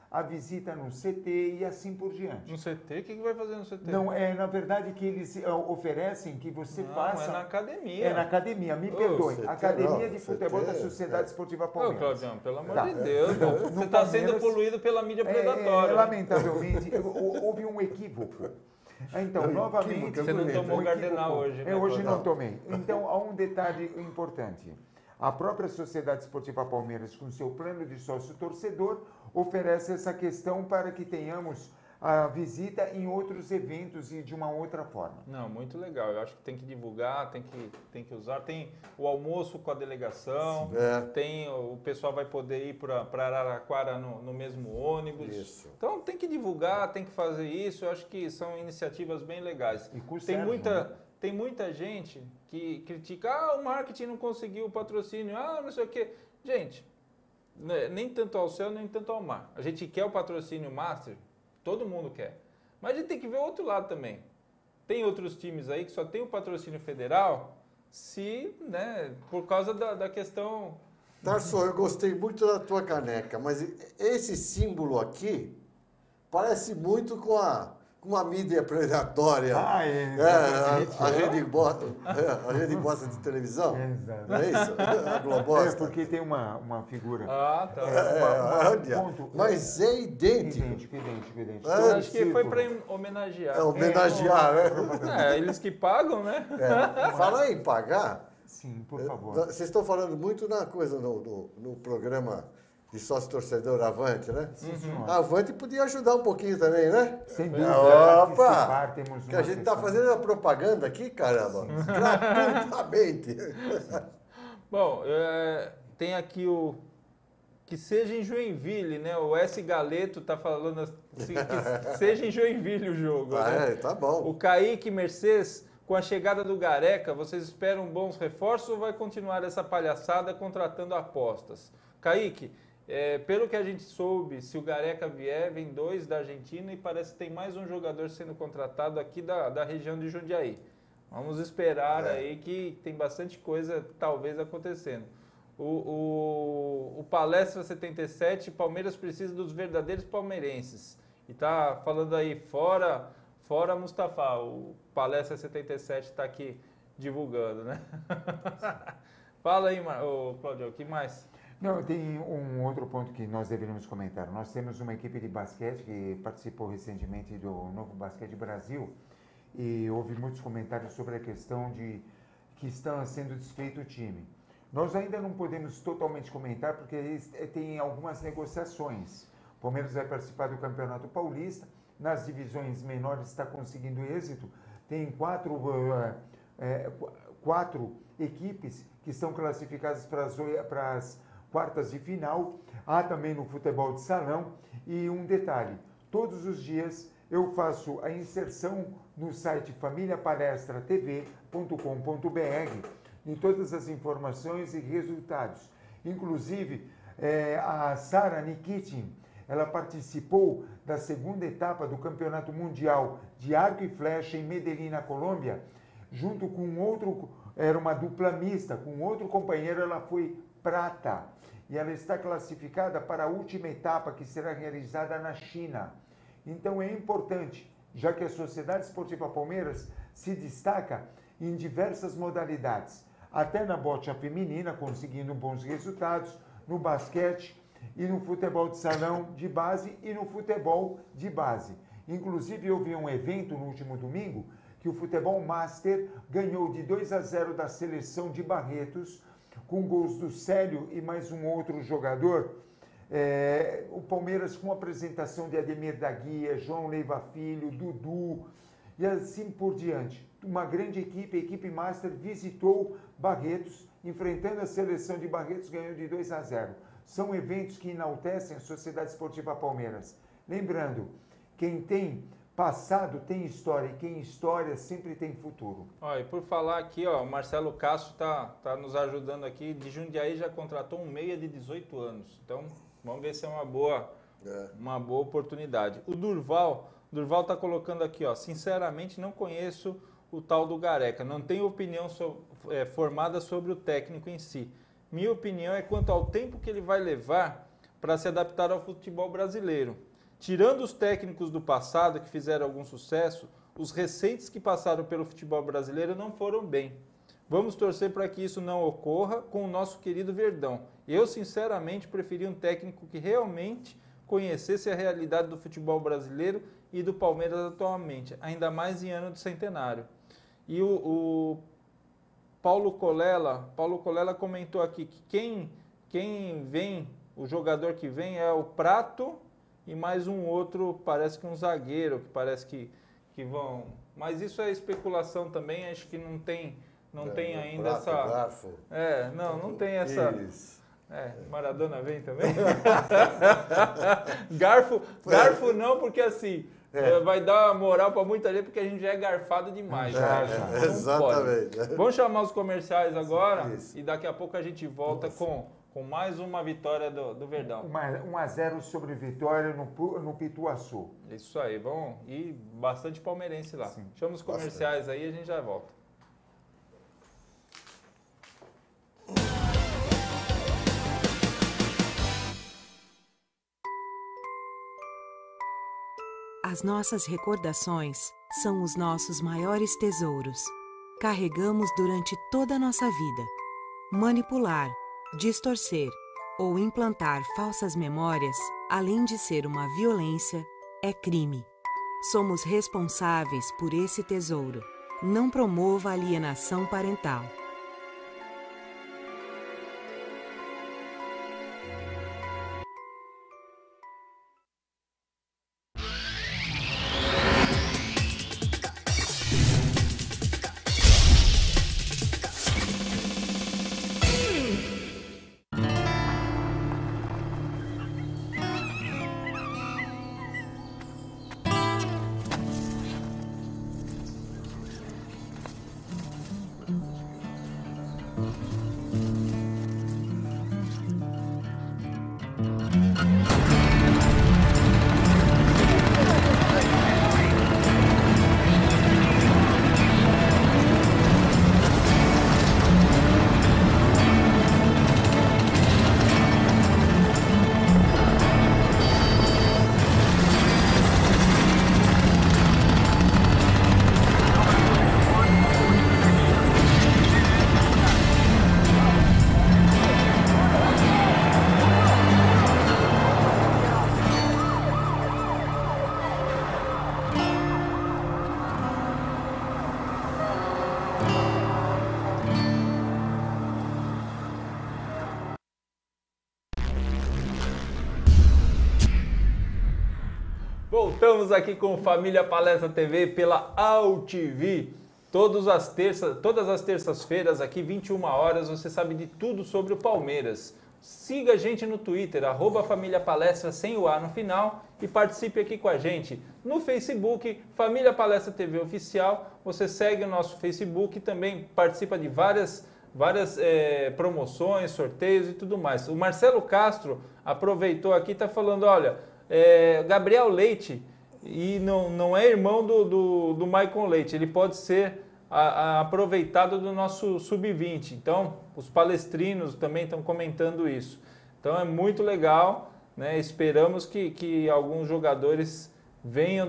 a visita no CT e assim por diante. No CT? O que vai fazer no CT? Não, é na verdade que eles oferecem que você faça... é na academia. É na academia, me perdoe. CT Academia não, de Futebol CT, da Sociedade Esportiva Ô, Palmeiras. Claudião, pelo amor Tá. de Deus, Então, você no está sendo Palmeiras- poluído pela mídia predatória. Lamentavelmente, houve um equívoco. Então, novamente... Você não tomou um Gardenal equívoco. hoje, né, Hoje não Claudião? tomei. Então, há um detalhe importante. A própria Sociedade Esportiva Palmeiras, com seu plano de sócio-torcedor, oferece essa questão para que tenhamos a visita em outros eventos e de uma outra forma. Não, muito legal. Eu acho que tem que divulgar, tem que usar. Tem o almoço com a delegação, tem o pessoal vai poder ir para Araraquara no mesmo ônibus. Isso. Então tem que divulgar, tem que fazer isso. Eu acho que são iniciativas bem legais. E com o Tem Sérgio, né? Tem muita gente que critica, o marketing não conseguiu o patrocínio, não sei o quê. Gente, nem tanto ao céu, nem tanto ao mar. A gente quer o patrocínio master, todo mundo quer. Mas a gente tem que ver o outro lado também. Tem outros times aí que só tem o patrocínio federal, por causa da questão... Tarso, eu gostei muito da tua caneca, mas esse símbolo aqui parece muito com uma mídia predatória. A rede bosta de televisão. Exato. Não é isso? A Globosta. Porque tem uma figura. Ah, tá. Mas é idêntico. Idêntico. Eu acho que foi para homenagear. Homenagear, né? Eles que pagam, né? Falar em pagar, Sim, por favor. vocês estão falando muito na coisa no programa de sócio-torcedor Avante, né? Sim, senhor. A Avante podia ajudar um pouquinho também, né? Sem dúvida. Opa! Temos Que a gente está fazendo a propaganda aqui, caramba, gratuitamente. Bom, tem aqui que seja em Joinville, né? O S. Galeto tá falando assim, que seja em Joinville o jogo. Né? Tá bom. O Kaique Mercedes, com a chegada do Gareca, vocês esperam bons reforços ou vai continuar essa palhaçada contratando apostas? Kaique, pelo que a gente soube, se o Gareca vier, vem 2 da Argentina e parece que tem mais um jogador sendo contratado aqui da região de Jundiaí. Vamos esperar aí que tem bastante coisa talvez acontecendo. O Palestra 77, Palmeiras precisa dos verdadeiros palmeirenses. E tá falando aí, fora Mustafa, o Palestra 77 está aqui divulgando, né? Fala aí, Claudio, o que mais? Não, tem um outro ponto que nós deveríamos comentar. Nós temos uma equipe de basquete que participou recentemente do Novo Basquete Brasil e houve muitos comentários sobre a questão de que está sendo desfeito o time. Nós ainda não podemos totalmente comentar porque tem algumas negociações. O Palmeiras vai participar do Campeonato Paulista, nas divisões menores está conseguindo êxito, tem quatro equipes que estão classificadas para as quartas de final, há também no futebol de salão e um detalhe, todos os dias eu faço a inserção no site familiapalestratv.com.br em todas as informações e resultados. Inclusive, a Sara Nikitin, ela participou da segunda etapa do Campeonato Mundial de Arco e Flecha em Medellín, na Colômbia, junto com outro, era uma dupla mista, com outro companheiro ela foi prata. E ela está classificada para a última etapa que será realizada na China. Então é importante, já que a Sociedade Esportiva Palmeiras se destaca em diversas modalidades, até na bocha feminina, conseguindo bons resultados, no basquete e no futebol de salão de base e no futebol de base. Inclusive, houve um evento no último domingo que o Futebol Master ganhou de 2-0 da seleção de Barretos, com gols do Célio e mais um outro jogador. O Palmeiras com a apresentação de Ademir da Guia, João Leiva Filho, Dudu e assim por diante. Uma grande equipe, a equipe Master visitou Barretos, enfrentando a seleção de Barretos, ganhou de 2-0. São eventos que enaltecem a Sociedade Esportiva Palmeiras. Lembrando, quem tem passado tem história, e quem história sempre tem futuro. E por falar aqui, o Marcelo Castro tá nos ajudando aqui, de Jundiaí já contratou um meia de 18 anos. Então, vamos ver se é uma boa oportunidade. O Durval tá colocando aqui, sinceramente não conheço o tal do Gareca, não tenho opinião formada sobre o técnico em si. Minha opinião é quanto ao tempo que ele vai levar para se adaptar ao futebol brasileiro. Tirando os técnicos do passado que fizeram algum sucesso, os recentes que passaram pelo futebol brasileiro não foram bem. Vamos torcer para que isso não ocorra com o nosso querido Verdão. Eu, sinceramente, preferi um técnico que realmente conhecesse a realidade do futebol brasileiro e do Palmeiras atualmente, ainda mais em ano de centenário. E o Paulo Colela comentou aqui que quem vem, o jogador que vem é o Prato e mais um outro, parece que um zagueiro, que parece que vão... Mas isso é especulação também, acho que não tem ainda Prato, essa... Garfo. Não tem essa... Isso. Maradona vem também? Garfo não, porque assim, vai dar moral para muita gente, porque a gente já é garfado demais. Não exatamente. pode. Vamos chamar os comerciais agora Isso. e daqui a pouco a gente volta com mais uma vitória do Verdão. 1-0 sobre Vitória no Pituaçu. Isso aí, vamos. E bastante palmeirense lá. Sim. Chama os comerciais aí e a gente já volta. As nossas recordações são os nossos maiores tesouros. Carregamos durante toda a nossa vida. Manipular, distorcer ou implantar falsas memórias, além de ser uma violência, é crime. Somos responsáveis por esse tesouro. Não promova alienação parental. Voltamos aqui com Família Palestra TV pela AltV. Todas as terças-feiras, aqui 21 horas, você sabe de tudo sobre o Palmeiras. Siga a gente no Twitter, @Família Palestra, sem o A no final, e participe aqui com a gente. No Facebook, Família Palestra TV Oficial, você segue o nosso Facebook e também participa de várias promoções, sorteios e tudo mais. O Marcelo Castro aproveitou aqui e está falando, olha, Gabriel Leite, e não é irmão do Maicon Leite, ele pode ser aproveitado do nosso Sub-20. Então, os palestrinos também estão comentando isso. Então, é muito legal, né? Esperamos que alguns jogadores venham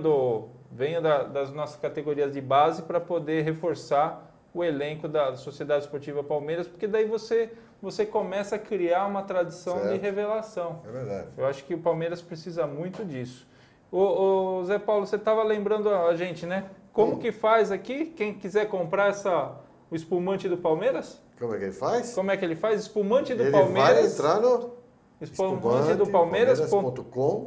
das nossas categorias de base para poder reforçar o elenco da Sociedade Esportiva Palmeiras, porque daí você começa a criar uma tradição de revelação. É verdade. Eu acho que o Palmeiras precisa muito disso. Ô Zé Paulo, você estava lembrando a gente, né? Como que faz aqui, quem quiser comprar o espumante do Palmeiras? Como é que ele faz? Como é que ele faz? Espumante do Ele Palmeiras. vai entrar no espumante do Palmeiras.com.br.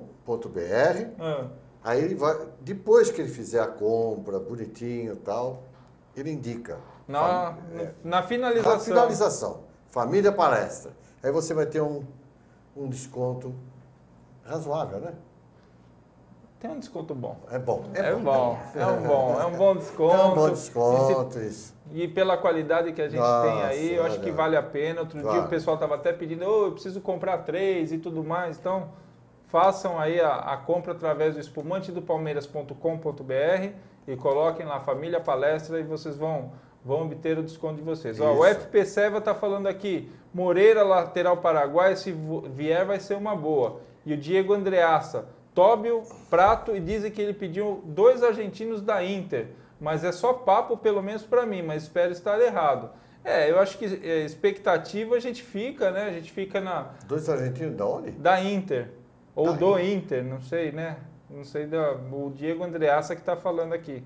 Aí ele vai, depois que ele fizer a compra, bonitinho e tal, ele indica. Na finalização. Na finalização. Família Palestra. Aí você vai ter um desconto razoável, né? Tem um desconto bom. É bom. É um bom desconto. É um bom desconto, isso. E pela qualidade que a gente tem aí, eu acho que vale a pena. Outro dia o pessoal estava até pedindo, eu preciso comprar 3 e tudo mais. Então, façam aí a compra através do espumantedopalmeiras.com.br e coloquem lá Família Palestra e vocês vão vão obter o desconto de vocês. Isso. Ó, o FP Seva está falando aqui, Moreira, lateral Paraguai, se vier vai ser uma boa. E o Diego Andreassa, Tóbio, Prato, e dizem que ele pediu 2 argentinos da Inter, mas é só papo, pelo menos para mim, mas espero estar errado. Eu acho que expectativa a gente fica, né? A gente fica na... 2 argentinos da onde? Da Inter, ou do Inter, não sei, né? Não sei, o Diego Andreassa que está falando aqui.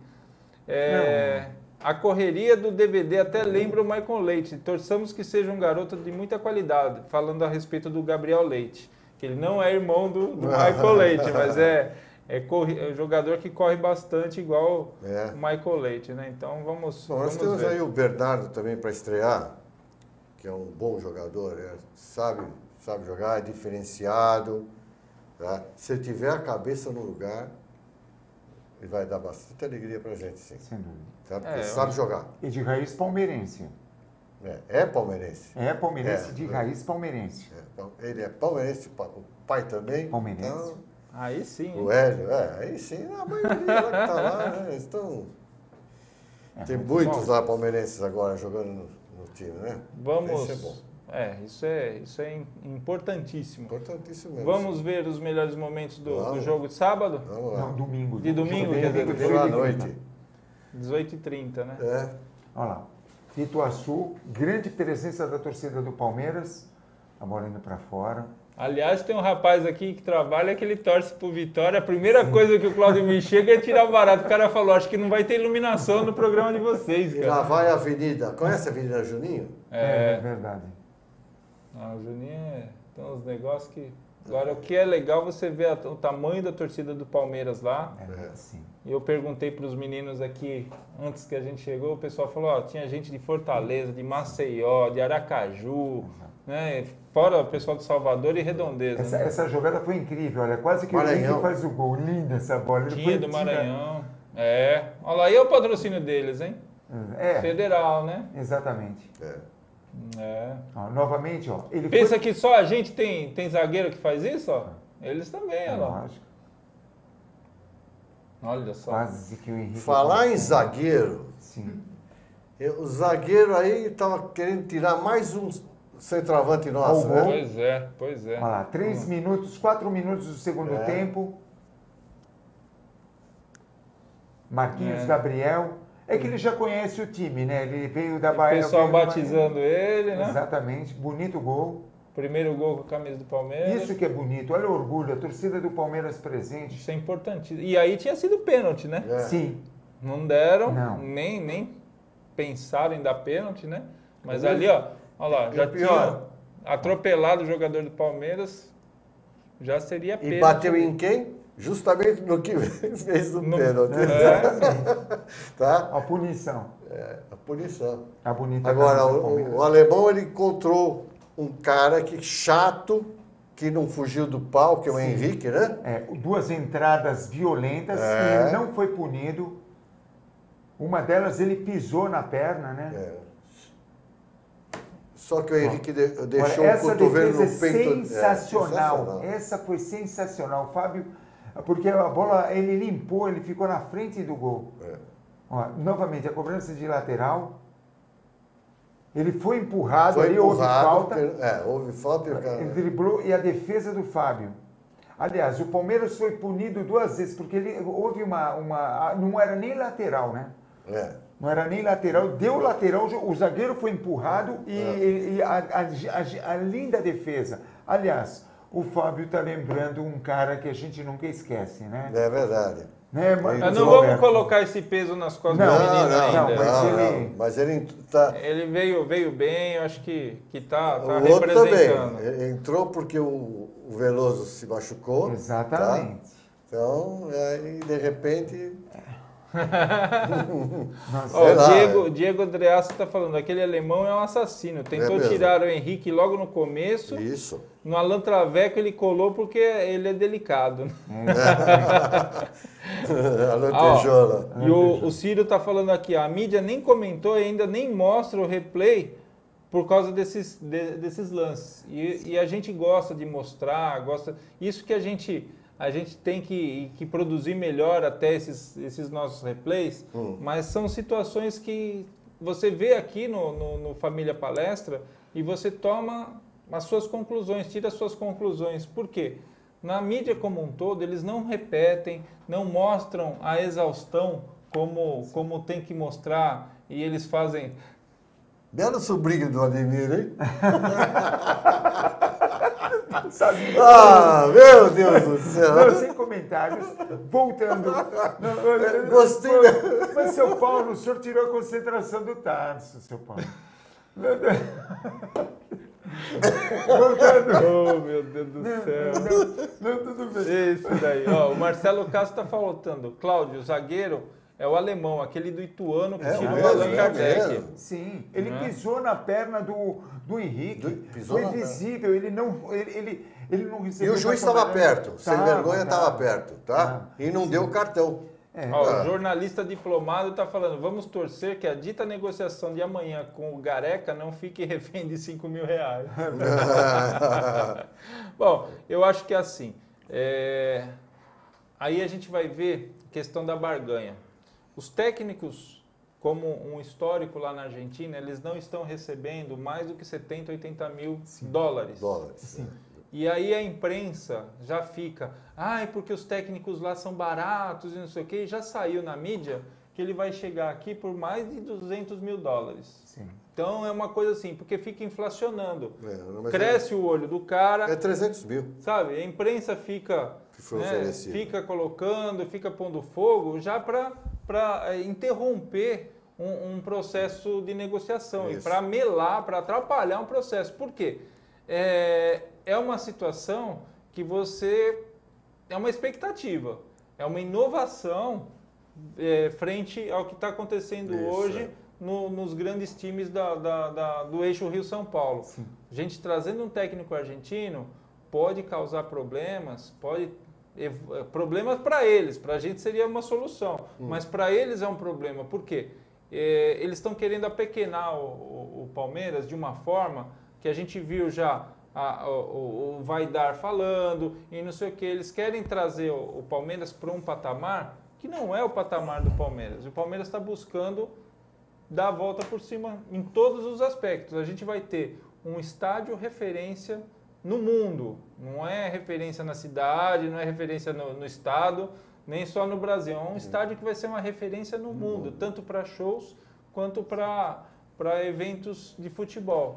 A correria do DVD até lembra o Michael Leite. Torçamos que seja um garoto de muita qualidade, falando a respeito do Gabriel Leite, que ele não é irmão do Michael Leite, mas é jogador que corre bastante igual o Michael Leite, né? Então vamos nós temos ver. aí o Bernardo também para estrear, que é um bom jogador, sabe jogar, é diferenciado. Tá? Se tiver a cabeça no lugar, ele vai dar bastante alegria pra gente, sim. Sem dúvida. Tá? Porque sabe jogar. E de raiz palmeirense. É palmeirense. É palmeirense de raiz palmeirense. Ele é palmeirense, o pai também. Palmeirense. Então, Aí sim. o Hélio, aí sim, a maioria lá que tá lá, né? Eles estão... Tem muitos lá palmeirenses agora jogando no time, né? Vamos. Isso é bom. Isso é importantíssimo. Importantíssimo mesmo. Vamos ver os melhores momentos do jogo de sábado? Vamos lá. Não, domingo. De domingo, Domingo, quer dizer, Domingo à noite. 18h30, né? Olha lá. Ituaçu, grande presença da torcida do Palmeiras. A bola indo para fora. Aliás, tem um rapaz aqui que trabalha que ele torce pro Vitória. A primeira coisa que o Cláudio me chega é tirar barato. O cara falou, acho que não vai ter iluminação no programa de vocês, E cara. lá vai a avenida. Conhece a Avenida Juninho? É verdade. O Juninho tem uns negócios que... Agora, o que é legal, você vê o tamanho da torcida do Palmeiras lá. Sim. E eu perguntei para os meninos aqui, antes que a gente chegou, o pessoal falou, tinha gente de Fortaleza, de Maceió, de Aracaju, né? Fora o pessoal de Salvador e Redondeza. Essa jogada foi incrível, olha, quase que Maranhão. o Henrique faz o gol. Linda essa bola. Tinha do Maranhão. Olha lá, e o patrocínio deles, hein? Federal, né? Exatamente. Novamente, ele Pensa que só a gente tem zagueiro que faz isso, ó? Eles também, olha lá. Lógico. Olha só. Quase que o Henrique... Falar em zagueiro, Sim. o zagueiro aí estava querendo tirar mais um centroavante nosso, né? Pois é. Olha lá, 4 minutos do segundo tempo. Marquinhos Gabriel. É que ele já conhece o time, né? Ele veio da Bahia. O pessoal veio batizando ele, né? Exatamente. Bonito gol. Primeiro gol com a camisa do Palmeiras. Isso que é bonito. Olha o orgulho, a torcida do Palmeiras presente. Isso é importantíssimo. E aí tinha sido pênalti, né? Sim. Não deram, Não. Nem pensaram em dar pênalti, né? Mas ali, olha lá, já tinha atropelado o jogador do Palmeiras, já seria pênalti. E bateu em quem? Justamente no que fez o pênalti. Tá? A punição. A punição. A bonita Agora, camisa do Palmeiras. o alemão, ele encontrou um cara chato, que não fugiu do pau, que é o Henrique, né? 2 entradas violentas e não foi punido. Uma delas ele pisou na perna, né? Só que o Henrique deixou Olha, o cotovelo no essa peito. defesa é sensacional. Essa foi sensacional, Fábio, porque a bola ele limpou, ele ficou na frente do gol. Novamente, a cobrança de lateral. Ele foi empurrado, houve falta. Houve falta e o cara... Ele driblou e a defesa do Fábio. Aliás, o Palmeiras foi punido 2 vezes, porque houve não era nem lateral, né? Não era nem lateral, deu lateral, o zagueiro foi empurrado e a linda defesa. Aliás, o Fábio está lembrando um cara que a gente nunca esquece, né? É verdade. Né, Mas não vamos colocar esse peso nas costas do menino ainda. Mas ele tá... Ele veio bem, eu acho que tá o outro representando. também. Ele entrou porque o Veloso se machucou. Exatamente. Tá? Então, aí, de repente... O Diego Andreassa está falando, aquele alemão é um assassino. Tentou tirar o Henrique logo no começo. Isso. No Alan Traveco ele colou porque ele é delicado. E o Ciro está falando aqui, a mídia nem comentou e ainda nem mostra o replay por causa desses lances. E a gente gosta de mostrar, isso que a gente tem que produzir melhor até esses nossos replays, mas são situações que você vê aqui no Família Palestra e você toma as suas conclusões, tira as suas conclusões. Por quê? Na mídia como um todo, eles não repetem, não mostram a exaustão como tem que mostrar, e eles fazem... Belo sobrinho do Ademir, hein? Meu Deus do céu! Não, sem comentários. Voltando. Gostei. Mas, seu Paulo, o senhor tirou a concentração do Tarso, seu Paulo. Voltando. Oh, meu Deus do céu. Não, tudo bem. Isso daí. Ó, o Marcelo Castro está faltando. Cláudio, o zagueiro é o alemão, aquele do Ituano que tirou o Allan Kardec. Sim, ele pisou na perna do Henrique. Foi visível, ele não recebeu. E o juiz estava perto, sem vergonha estava perto, tá? E não deu o cartão. Ó, o jornalista diplomado está falando, vamos torcer que a dita negociação de amanhã com o Gareca não fique refém de 5 mil reais. Bom, eu acho que é assim, aí a gente vai ver a questão da barganha. Os técnicos, como um histórico lá na Argentina, eles não estão recebendo mais do que 70, 80 mil dólares. Sim. E aí a imprensa já fica, porque os técnicos lá são baratos e não sei o quê, e já saiu na mídia que ele vai chegar aqui por mais de 200 mil dólares. Sim. Então é uma coisa assim, porque fica inflacionando. Cresce o olho do cara. É 300 mil. Sabe, a imprensa fica, fica colocando, fica pondo fogo já para interromper um processo de negociação. Isso. E para melar, para atrapalhar um processo. Por quê? É uma situação que é uma expectativa, é uma inovação frente ao que está acontecendo hoje nos grandes times do eixo Rio-São Paulo. Sim. A gente trazendo um técnico argentino pode causar problemas, problemas para eles, para a gente seria uma solução, mas para eles é um problema, por quê? Eles estão querendo apequenar o Palmeiras de uma forma que a gente viu já o Vaidar falando e não sei o que, eles querem trazer o Palmeiras para um patamar que não é o patamar do Palmeiras. O Palmeiras está buscando dar a volta por cima em todos os aspectos. A gente vai ter um estádio referência no mundo, não é referência na cidade, não é referência no estado, nem só no Brasil. É um estádio que vai ser uma referência no mundo, tanto para shows quanto para eventos de futebol.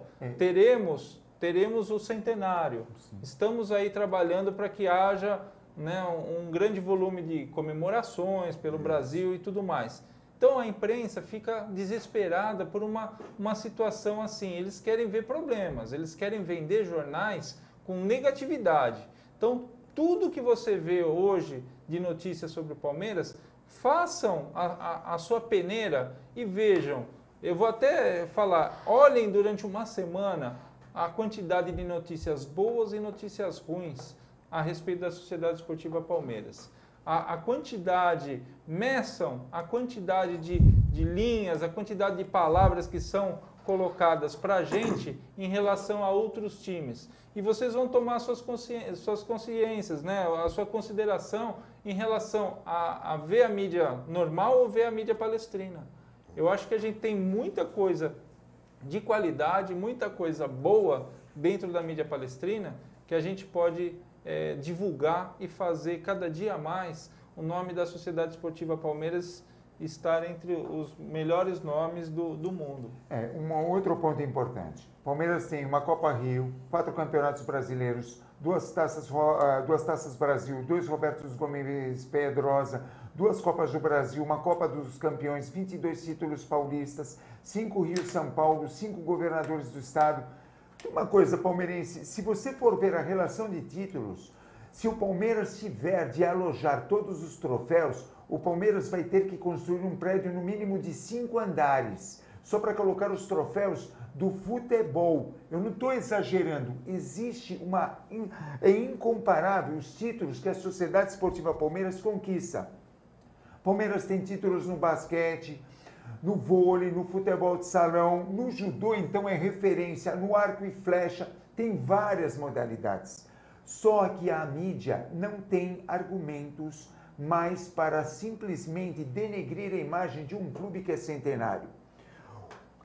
Teremos o centenário. Sim. Estamos aí trabalhando para que haja um grande volume de comemorações pelo Brasil e tudo mais. Então a imprensa fica desesperada por uma situação assim. Eles querem ver problemas, eles querem vender jornais com negatividade. Então tudo que você vê hoje de notícias sobre o Palmeiras, façam a sua peneira e vejam. Eu vou até falar, olhem durante uma semana a quantidade de notícias boas e notícias ruins a respeito da Sociedade Esportiva Palmeiras. A quantidade, meçam a quantidade de linhas, a quantidade de palavras que são colocadas para a gente em relação a outros times. E vocês vão tomar suas consciências, a sua consideração em relação a ver a mídia normal ou ver a mídia palestrina. Eu acho que a gente tem muita coisa de qualidade, muita coisa boa dentro da mídia palestrina que a gente pode divulgar e fazer cada dia mais o nome da Sociedade Esportiva Palmeiras estar entre os melhores nomes do mundo. Um outro ponto importante. Palmeiras tem uma Copa Rio, 4 campeonatos brasileiros, 2 taças Brasil, 2 Robertos Gomes Pedrosa, 2 Copas do Brasil, uma Copa dos Campeões, 22 títulos paulistas, 5 Rio-São Paulo, 5 governadores do estado. Uma coisa, palmeirense, se você for ver a relação de títulos, se o Palmeiras tiver de alojar todos os troféus, o Palmeiras vai ter que construir um prédio no mínimo de 5 andares, só para colocar os troféus do futebol. Eu não estou exagerando, existe é incomparável os títulos que a Sociedade Esportiva Palmeiras conquista. Palmeiras tem títulos no basquete, no vôlei, no futebol de salão, no judô, então é referência, no arco e flecha, tem várias modalidades. Só que a mídia não tem argumentos mais para simplesmente denegrir a imagem de um clube que é centenário.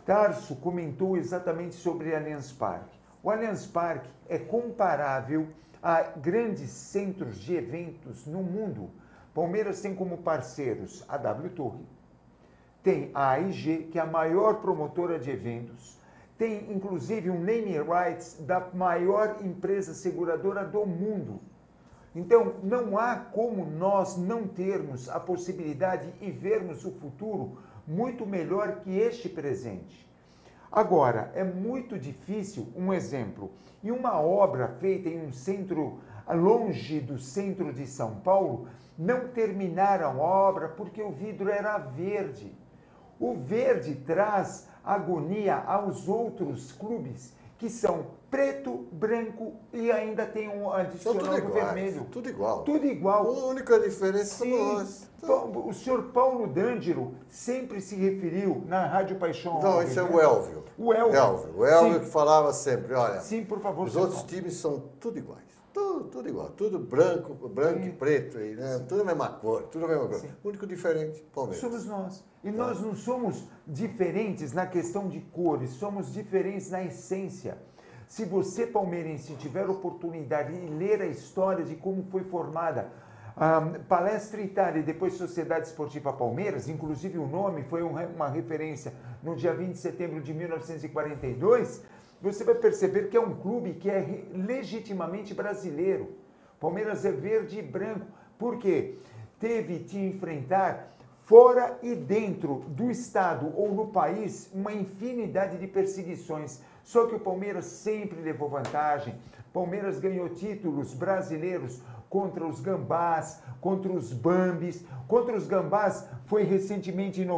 Tarso comentou exatamente sobre Allianz Parque. O Allianz Parque é comparável a grandes centros de eventos no mundo. Palmeiras tem como parceiros a W Torre, tem a AIG, que é a maior promotora de eventos, tem inclusive um naming rights da maior empresa seguradora do mundo. Então, não há como nós não termos a possibilidade e vermos o futuro muito melhor que este presente. Agora, é muito difícil, um exemplo, em uma obra feita em um centro, longe do centro de São Paulo, não terminaram a obra porque o vidro era verde. O verde traz agonia aos outros clubes que são preto, branco e ainda tem um adicional do vermelho. Tudo igual. Tudo igual. A única diferença são nós. O senhor Paulo D'Angelo sempre se referiu na Rádio Paixão. Não, isso é o Elvio. O Elvio. O Elvio que falava sempre, olha, sim, por favor, os outros times são tudo iguais. Tudo igual. Tudo branco e preto, aí, né? Tudo a mesma cor, tudo a mesma cor. O único diferente, Palmeiras. Somos nós. E nós não somos diferentes na questão de cores, somos diferentes na essência. Se você, palmeirense, tiver oportunidade de ler a história de como foi formada a Palestra Itália e depois Sociedade Esportiva Palmeiras, inclusive o nome foi uma referência no dia 20 de setembro de 1942, você vai perceber que é um clube que é legitimamente brasileiro. Palmeiras é verde e branco. Por quê? Teve de enfrentar fora e dentro do estado ou no país uma infinidade de perseguições. Só que o Palmeiras sempre levou vantagem. Palmeiras ganhou títulos brasileiros contra os Gambás, contra os Bambis. Contra os Gambás foi recentemente em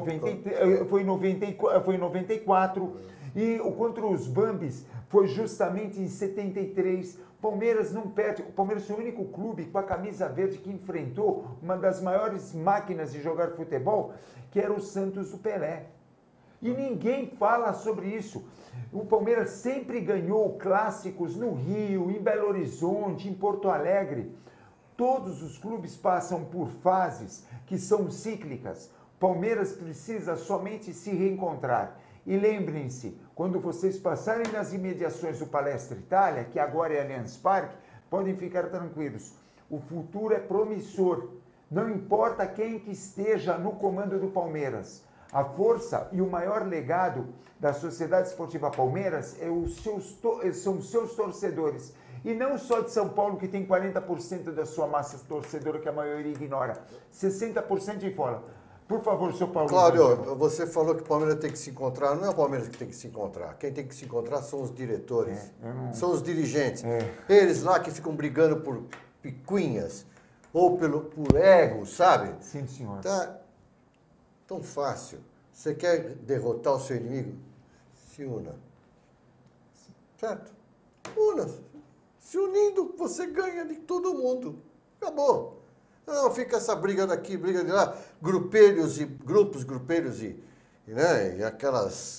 94. E contra os Bambis foi justamente em 73. Palmeiras não perde. O Palmeiras foi o único clube com a camisa verde que enfrentou uma das maiores máquinas de jogar futebol, que era o Santos do Pelé. E ninguém fala sobre isso. O Palmeiras sempre ganhou clássicos no Rio, em Belo Horizonte, em Porto Alegre. Todos os clubes passam por fases que são cíclicas. Palmeiras precisa somente se reencontrar. E lembrem-se, quando vocês passarem nas imediações do Palestra Itália, que agora é Allianz Parque, podem ficar tranquilos. O futuro é promissor. Não importa quem que esteja no comando do Palmeiras. A força e o maior legado da Sociedade Esportiva Palmeiras são os seus torcedores. E não só de São Paulo, que tem 40% da sua massa torcedora, que a maioria ignora. 60% de fora. Por favor, seu Paulo. Cláudio, você falou que o Palmeiras tem que se encontrar. Não é o Palmeiras que tem que se encontrar. Quem tem que se encontrar são os diretores, são os dirigentes. Eles lá que ficam brigando por picuinhas ou por ego, sabe? Sim, senhor. Tá tão fácil. Você quer derrotar o seu inimigo? Se una. Certo? Una-se. Se unindo, você ganha de todo mundo. Acabou. Não, fica essa briga daqui, briga de lá, grupelhos e né, e aquelas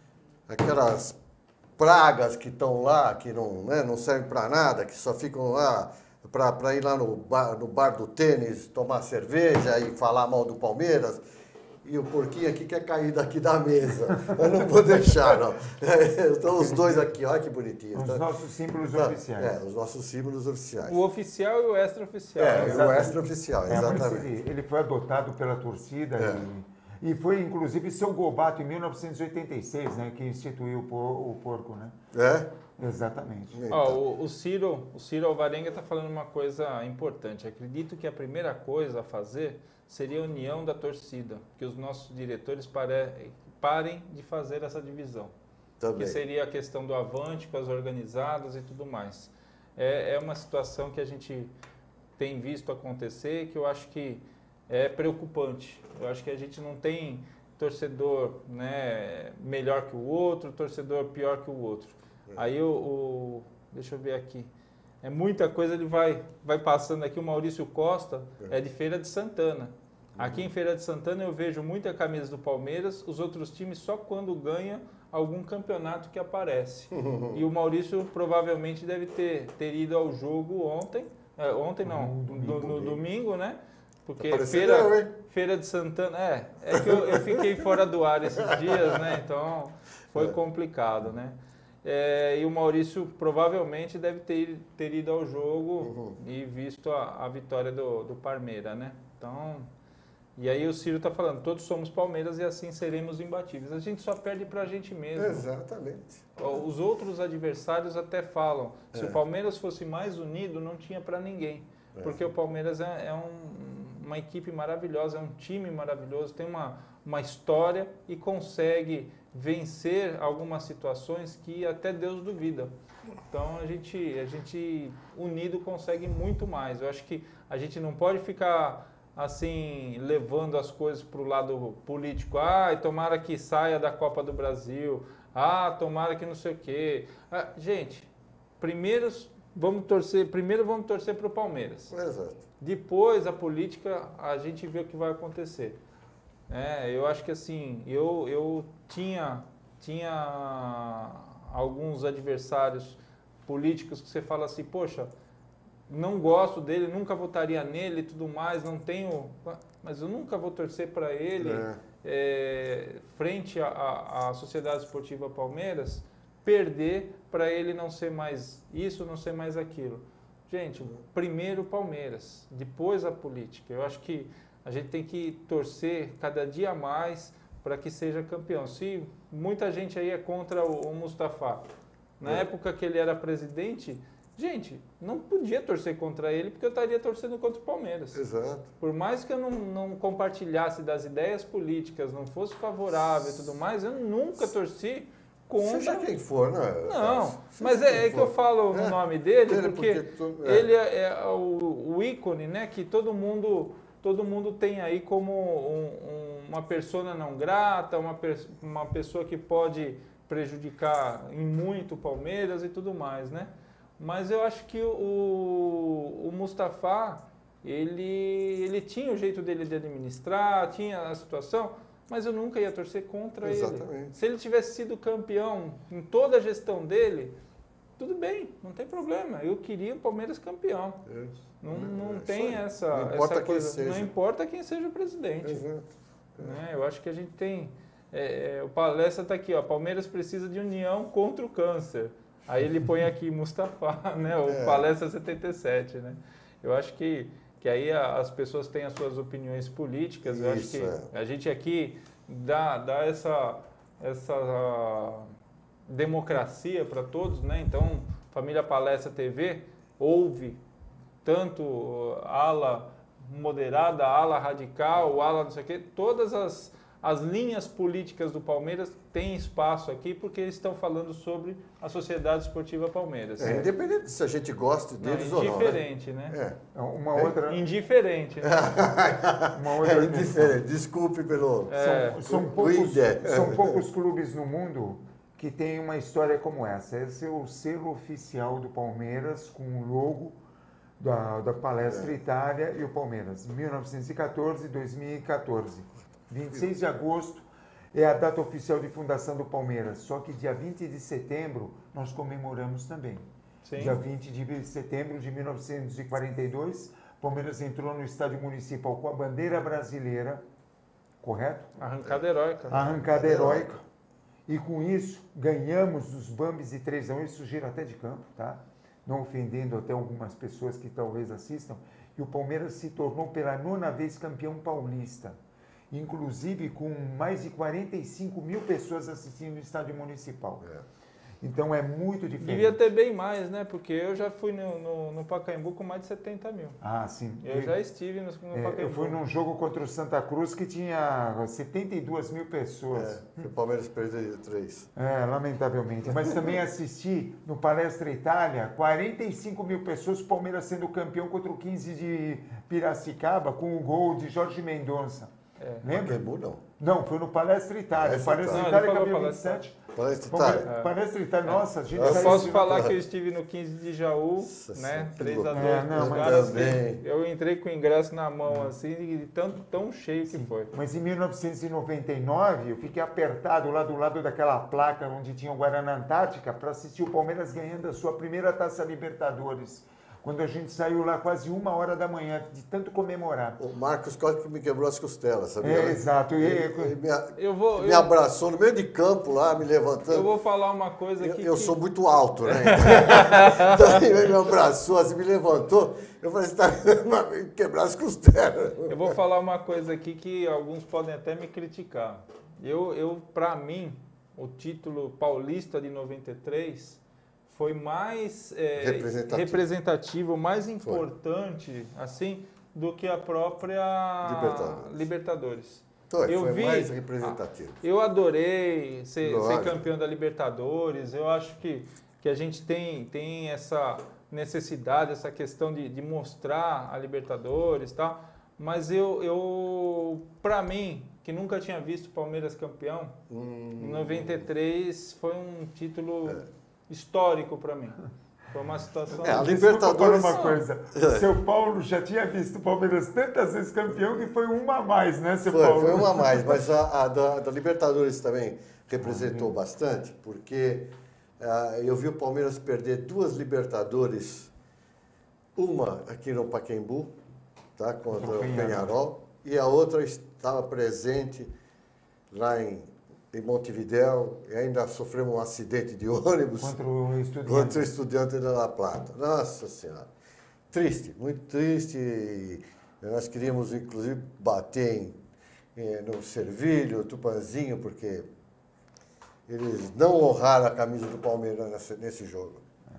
pragas que estão lá, que não servem para nada, que só ficam lá para ir lá no bar do tênis, tomar cerveja e falar mal do Palmeiras. E o porquinho aqui quer cair daqui da mesa. Eu não vou deixar, não. Estão os dois aqui, olha que bonitinhos. Os nossos símbolos oficiais. Os nossos símbolos oficiais. O oficial e o extra-oficial. O extra-oficial, exatamente. Ele foi adotado pela torcida e foi, inclusive, seu Gobato, em 1986, né, que instituiu o porco, né? Exatamente. O Ciro Alvarenga está falando uma coisa importante. Acredito que a primeira coisa a fazer seria a união da torcida, que os nossos diretores parem de fazer essa divisão. Também. Que seria a questão do avante com as organizadas e tudo mais. É uma situação que a gente tem visto acontecer, que eu acho que é preocupante. Eu acho que a gente não tem torcedor, né, melhor que o outro, torcedor pior que o outro. Aí deixa eu ver aqui. É muita coisa, ele vai passando aqui. O Maurício Costa é de Feira de Santana. Aqui em Feira de Santana eu vejo muita camisa do Palmeiras, os outros times só quando ganham algum campeonato que aparece. E o Maurício provavelmente deve ter ido ao jogo ontem. No domingo, né? Porque Apareceu, hein? Feira de Santana... É que eu fiquei fora do ar esses dias, né? Então foi complicado, né? E o Maurício provavelmente deve ter ido ao jogo e visto a vitória do Parmeira, né? Então... E aí o Ciro está falando, todos somos Palmeiras e assim seremos imbatíveis. A gente só perde para a gente mesmo. Exatamente. Os outros adversários até falam, se o Palmeiras fosse mais unido, não tinha para ninguém. Porque o Palmeiras é uma equipe maravilhosa, é um time maravilhoso, tem uma história e consegue vencer algumas situações que até Deus duvida. Então a gente unido consegue muito mais. Eu acho que a gente não pode ficar assim, levando as coisas para o lado político. Tomara que saia da Copa do Brasil. Tomara que não sei o quê. Gente, primeiro vamos torcer para o Palmeiras. Exato. Depois a política, a gente vê o que vai acontecer. Eu acho que assim, eu tinha alguns adversários políticos que você fala assim, poxa, não gosto dele, nunca votaria nele e tudo mais, não tenho... Mas eu nunca vou torcer para ele frente à Sociedade Esportiva Palmeiras, perder para ele não ser mais isso, não ser mais aquilo. Gente, primeiro Palmeiras, depois a política. Eu acho que a gente tem que torcer cada dia mais para que seja campeão. Se muita gente aí é contra o Mustafa, na época que ele era presidente... Gente, não podia torcer contra ele porque eu estaria torcendo contra o Palmeiras. Exato. Por mais que eu não compartilhasse das ideias políticas, não fosse favorável e tudo mais, eu nunca torci contra... Seja quem for, né? Não, mas é que eu falo no nome dele porque ele é o ícone, né, que todo mundo tem aí como uma persona não grata, uma pessoa que pode prejudicar em muito o Palmeiras e tudo mais, né? Mas eu acho que o Mustafa, ele tinha o jeito dele de administrar, tinha a situação, mas eu nunca ia torcer contra ele. Se ele tivesse sido campeão em toda a gestão dele, tudo bem, não tem problema. Eu queria o Palmeiras campeão. Não tem essa coisa. Não importa quem seja o presidente. Eu acho que a gente tem... o Palestra está aqui, ó, Palmeiras precisa de união contra o câncer. Aí ele põe aqui Mustafa, né? O Palestra 77, né? Eu acho que aí as pessoas têm as suas opiniões políticas. Eu acho que a gente aqui dá essa democracia para todos, né? Então, Família Palestra TV ouve tanto ala moderada, ala radical, ala não sei o quê, todas as linhas políticas do Palmeiras têm espaço aqui porque eles estão falando sobre a Sociedade Esportiva Palmeiras. Independente se a gente gosta deles ou não. Indiferente, né? Outra... Indiferente, né? Uma outra indiferente. Desculpe pelo... São poucos clubes no mundo que têm uma história como essa. Esse é o selo oficial do Palmeiras com o logo da Palestra Itália e o Palmeiras. 1914 e 2014. 26 de agosto é a data oficial de fundação do Palmeiras, só que dia 20 de setembro nós comemoramos também. Sim. Dia 20 de setembro de 1942, o Palmeiras entrou no estádio municipal com a bandeira brasileira, correto? Arrancada heróica. Arrancada heróica. E com isso ganhamos os Bambis de 3-1, isso gira até de campo, tá? Não ofendendo até algumas pessoas que talvez assistam. E o Palmeiras se tornou pela 9ª vez campeão paulista. Inclusive com mais de 45 mil pessoas assistindo no estádio municipal. Então é muito diferente. Devia ter bem mais, né? Porque eu já fui no Pacaembu com mais de 70 mil. Ah, sim. Eu já estive no Pacaembu. Eu fui num jogo contra o Santa Cruz que tinha 72 mil pessoas. O Palmeiras perdeu 3. Lamentavelmente. Mas também assisti no Palestra Itália, 45 mil pessoas, o Palmeiras sendo campeão contra o 15 de Piracicaba com o gol de Jorge Mendonça. Lembra? Pacaembu não. Não, foi no Palestra Itália. Palestra Itália, campeão 27. Palestra Itália. Palestra Itália, nossa, a gente... Eu posso falar que eu estive no 15 de Jaú, né? 3-2. Eu entrei com o ingresso na mão, assim, de tão cheio que foi. Mas em 1999, eu fiquei apertado lá do lado daquela placa onde tinha o Guaraná Antártica para assistir o Palmeiras ganhando a sua primeira Taça Libertadores. quando a gente saiu lá quase 1h da manhã, de tanto comemorar. O Marcos quase que me quebrou as costelas, sabia? Exato. Ele me abraçou no meio de campo lá, me levantando. Eu vou falar uma coisa aqui. Eu sou muito alto, né? Então ele me abraçou, assim, me levantou. Eu falei, você está me quebrar as costelas. Eu vou falar uma coisa aqui que alguns podem até me criticar. Para mim, o título paulista de 93 foi mais representativo, mais importante, assim, do que a própria Libertadores. Foi mais representativo. Eu adorei ser campeão da Libertadores. Eu acho que a gente tem essa necessidade, essa questão de mostrar a Libertadores e tal. Mas para mim, que nunca tinha visto o Palmeiras campeão, em 93 foi um título histórico para mim. Foi uma situação... A Libertadores... uma coisa. Seu Paulo já tinha visto o Palmeiras tantas vezes campeão que foi uma a mais, né, seu Paulo? Foi uma a mais, mas a da Libertadores também representou bastante, porque eu vi o Palmeiras perder 2 Libertadores, uma aqui no Pacaembu, tá, contra o Peñarol, e a outra estava presente lá em Montevidéu, e ainda sofremos um acidente de ônibus contra o Estudiante de La Plata. Nossa Senhora, triste, muito triste. E nós queríamos, inclusive, bater no Servilho, Tupanzinho, porque eles não honraram a camisa do Palmeiras nesse jogo.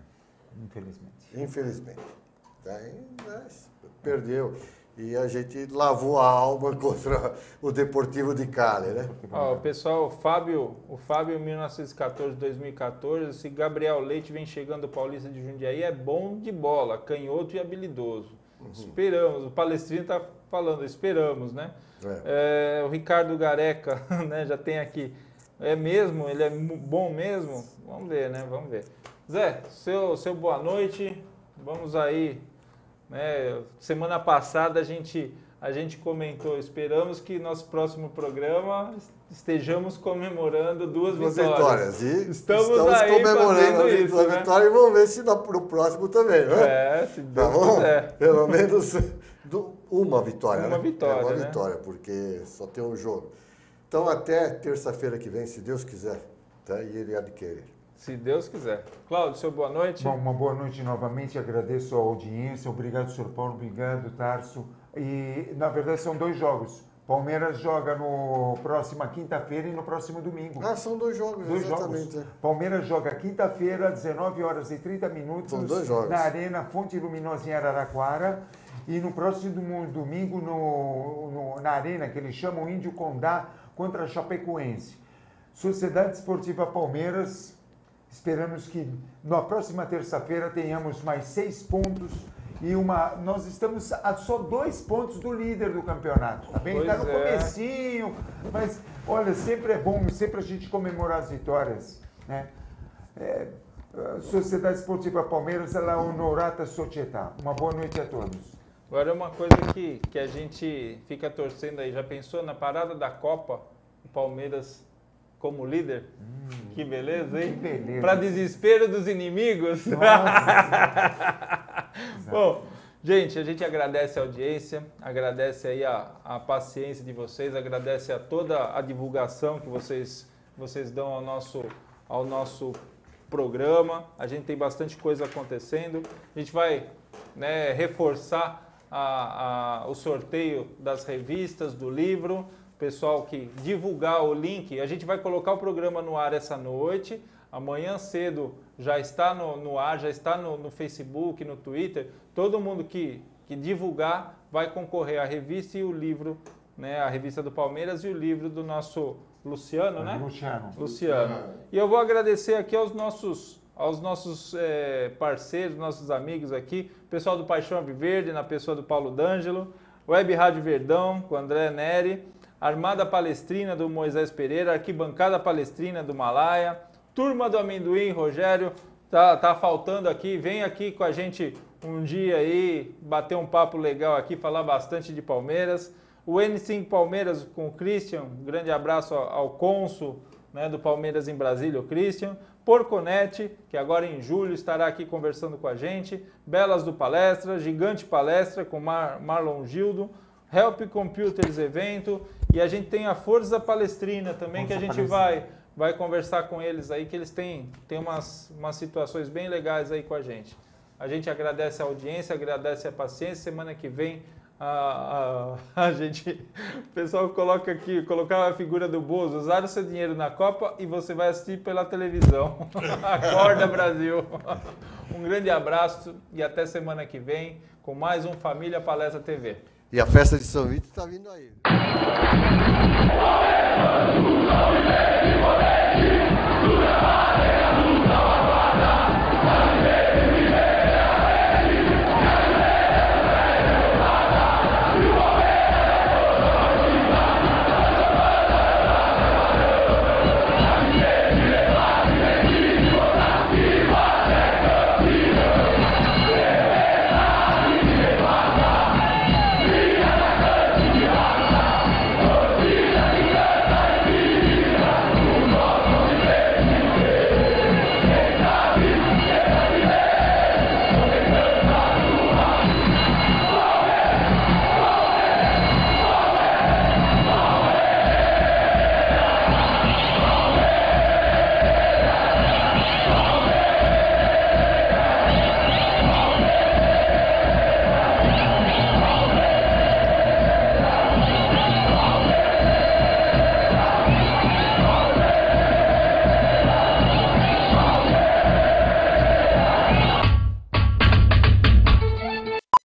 Infelizmente. Daí, perdeu. E a gente lavou a alma contra o Deportivo de Cali, né? O pessoal, o Fábio 1914, 2014, esse Gabriel Leite vem chegando, o Paulista de Jundiaí, é bom de bola, canhoto e habilidoso. Esperamos, o Palestrino está falando, esperamos, né? O Ricardo Gareca, né, já tem aqui. É mesmo? Ele é bom mesmo? Vamos ver, né? Vamos ver. Zé, seu boa noite, vamos aí. Semana passada a gente comentou, esperamos que nosso próximo programa estejamos comemorando 2 vitórias. E estamos aí comemorando isso, a vitória, e vamos ver se no próximo também, né? Se Deus quiser. Pelo menos uma vitória, Uma vitória, uma vitória, porque só tem um jogo. Então até terça-feira que vem, se Deus quiser, tá? E ele há de querer. Se Deus quiser. Cláudio, seu boa noite. Bom, uma boa noite novamente, agradeço a audiência, obrigado, senhor Paulo, obrigado, Tarso. E, na verdade, são 2 jogos. Palmeiras joga no próxima quinta-feira e no próximo domingo. São 2 jogos, exatamente. Palmeiras joga quinta-feira, 19h30, são 2 jogos. Na Arena Fonte Luminosa em Araraquara. E no próximo domingo, na Arena, que eles chamam Índio Condá, contra a Chapecoense. Sociedade Esportiva Palmeiras... Esperamos que na próxima terça-feira tenhamos mais 6 pontos e nós estamos a só 2 pontos do líder do campeonato. Tá bem? Está no comecinho, mas olha, sempre é bom, sempre a gente comemorar as vitórias, né? A Sociedade Esportiva Palmeiras, ela é honorata società. Uma boa noite a todos. Agora uma coisa que a gente fica torcendo aí, já pensou na parada da Copa, o Palmeiras como líder? Que beleza, hein? Que beleza. Para desespero dos inimigos. Bom, gente, a gente agradece a audiência, agradece aí a paciência de vocês, agradece a toda a divulgação que vocês dão ao nosso programa. A gente tem bastante coisa acontecendo. A gente vai, né, reforçar o sorteio das revistas, do livro. Pessoal que divulgar o link, a gente vai colocar o programa no ar essa noite, amanhã cedo já está no ar, já está no Facebook, no Twitter, todo mundo que divulgar vai concorrer à revista e o livro, né, a revista do Palmeiras e o livro do nosso Luciano, né? Luciano. E eu vou agradecer aqui aos nossos parceiros, nossos amigos aqui, pessoal do Paixão Alviverde, na pessoa do Paulo D'Angelo, Web Rádio Verdão, com André Neri, Armada Palestrina do Moisés Pereira, Arquibancada Palestrina do Malaya, Turma do Amendoim, Rogério, tá faltando aqui, vem aqui com a gente um dia aí, bater um papo legal aqui, falar bastante de Palmeiras. O N5 Palmeiras com o Christian, um grande abraço ao cônsul, né, do Palmeiras em Brasília, o Christian. Porconete, que agora em julho estará aqui conversando com a gente. Belas do Palestra, Gigante Palestra com Marlon Gildo. Help Computers evento. E a gente tem a Forza Palestrina também, que a gente vai conversar com eles aí, que eles têm umas situações bem legais aí com a gente. A gente agradece a audiência, agradece a paciência. Semana que vem a gente, o pessoal coloca aqui, colocar a figura do Bozo, usar o seu dinheiro na Copa e você vai assistir pela televisão. Acorda, Brasil! Um grande abraço e até semana que vem com mais um Família Palestra TV. E a festa de São Vito está vindo aí.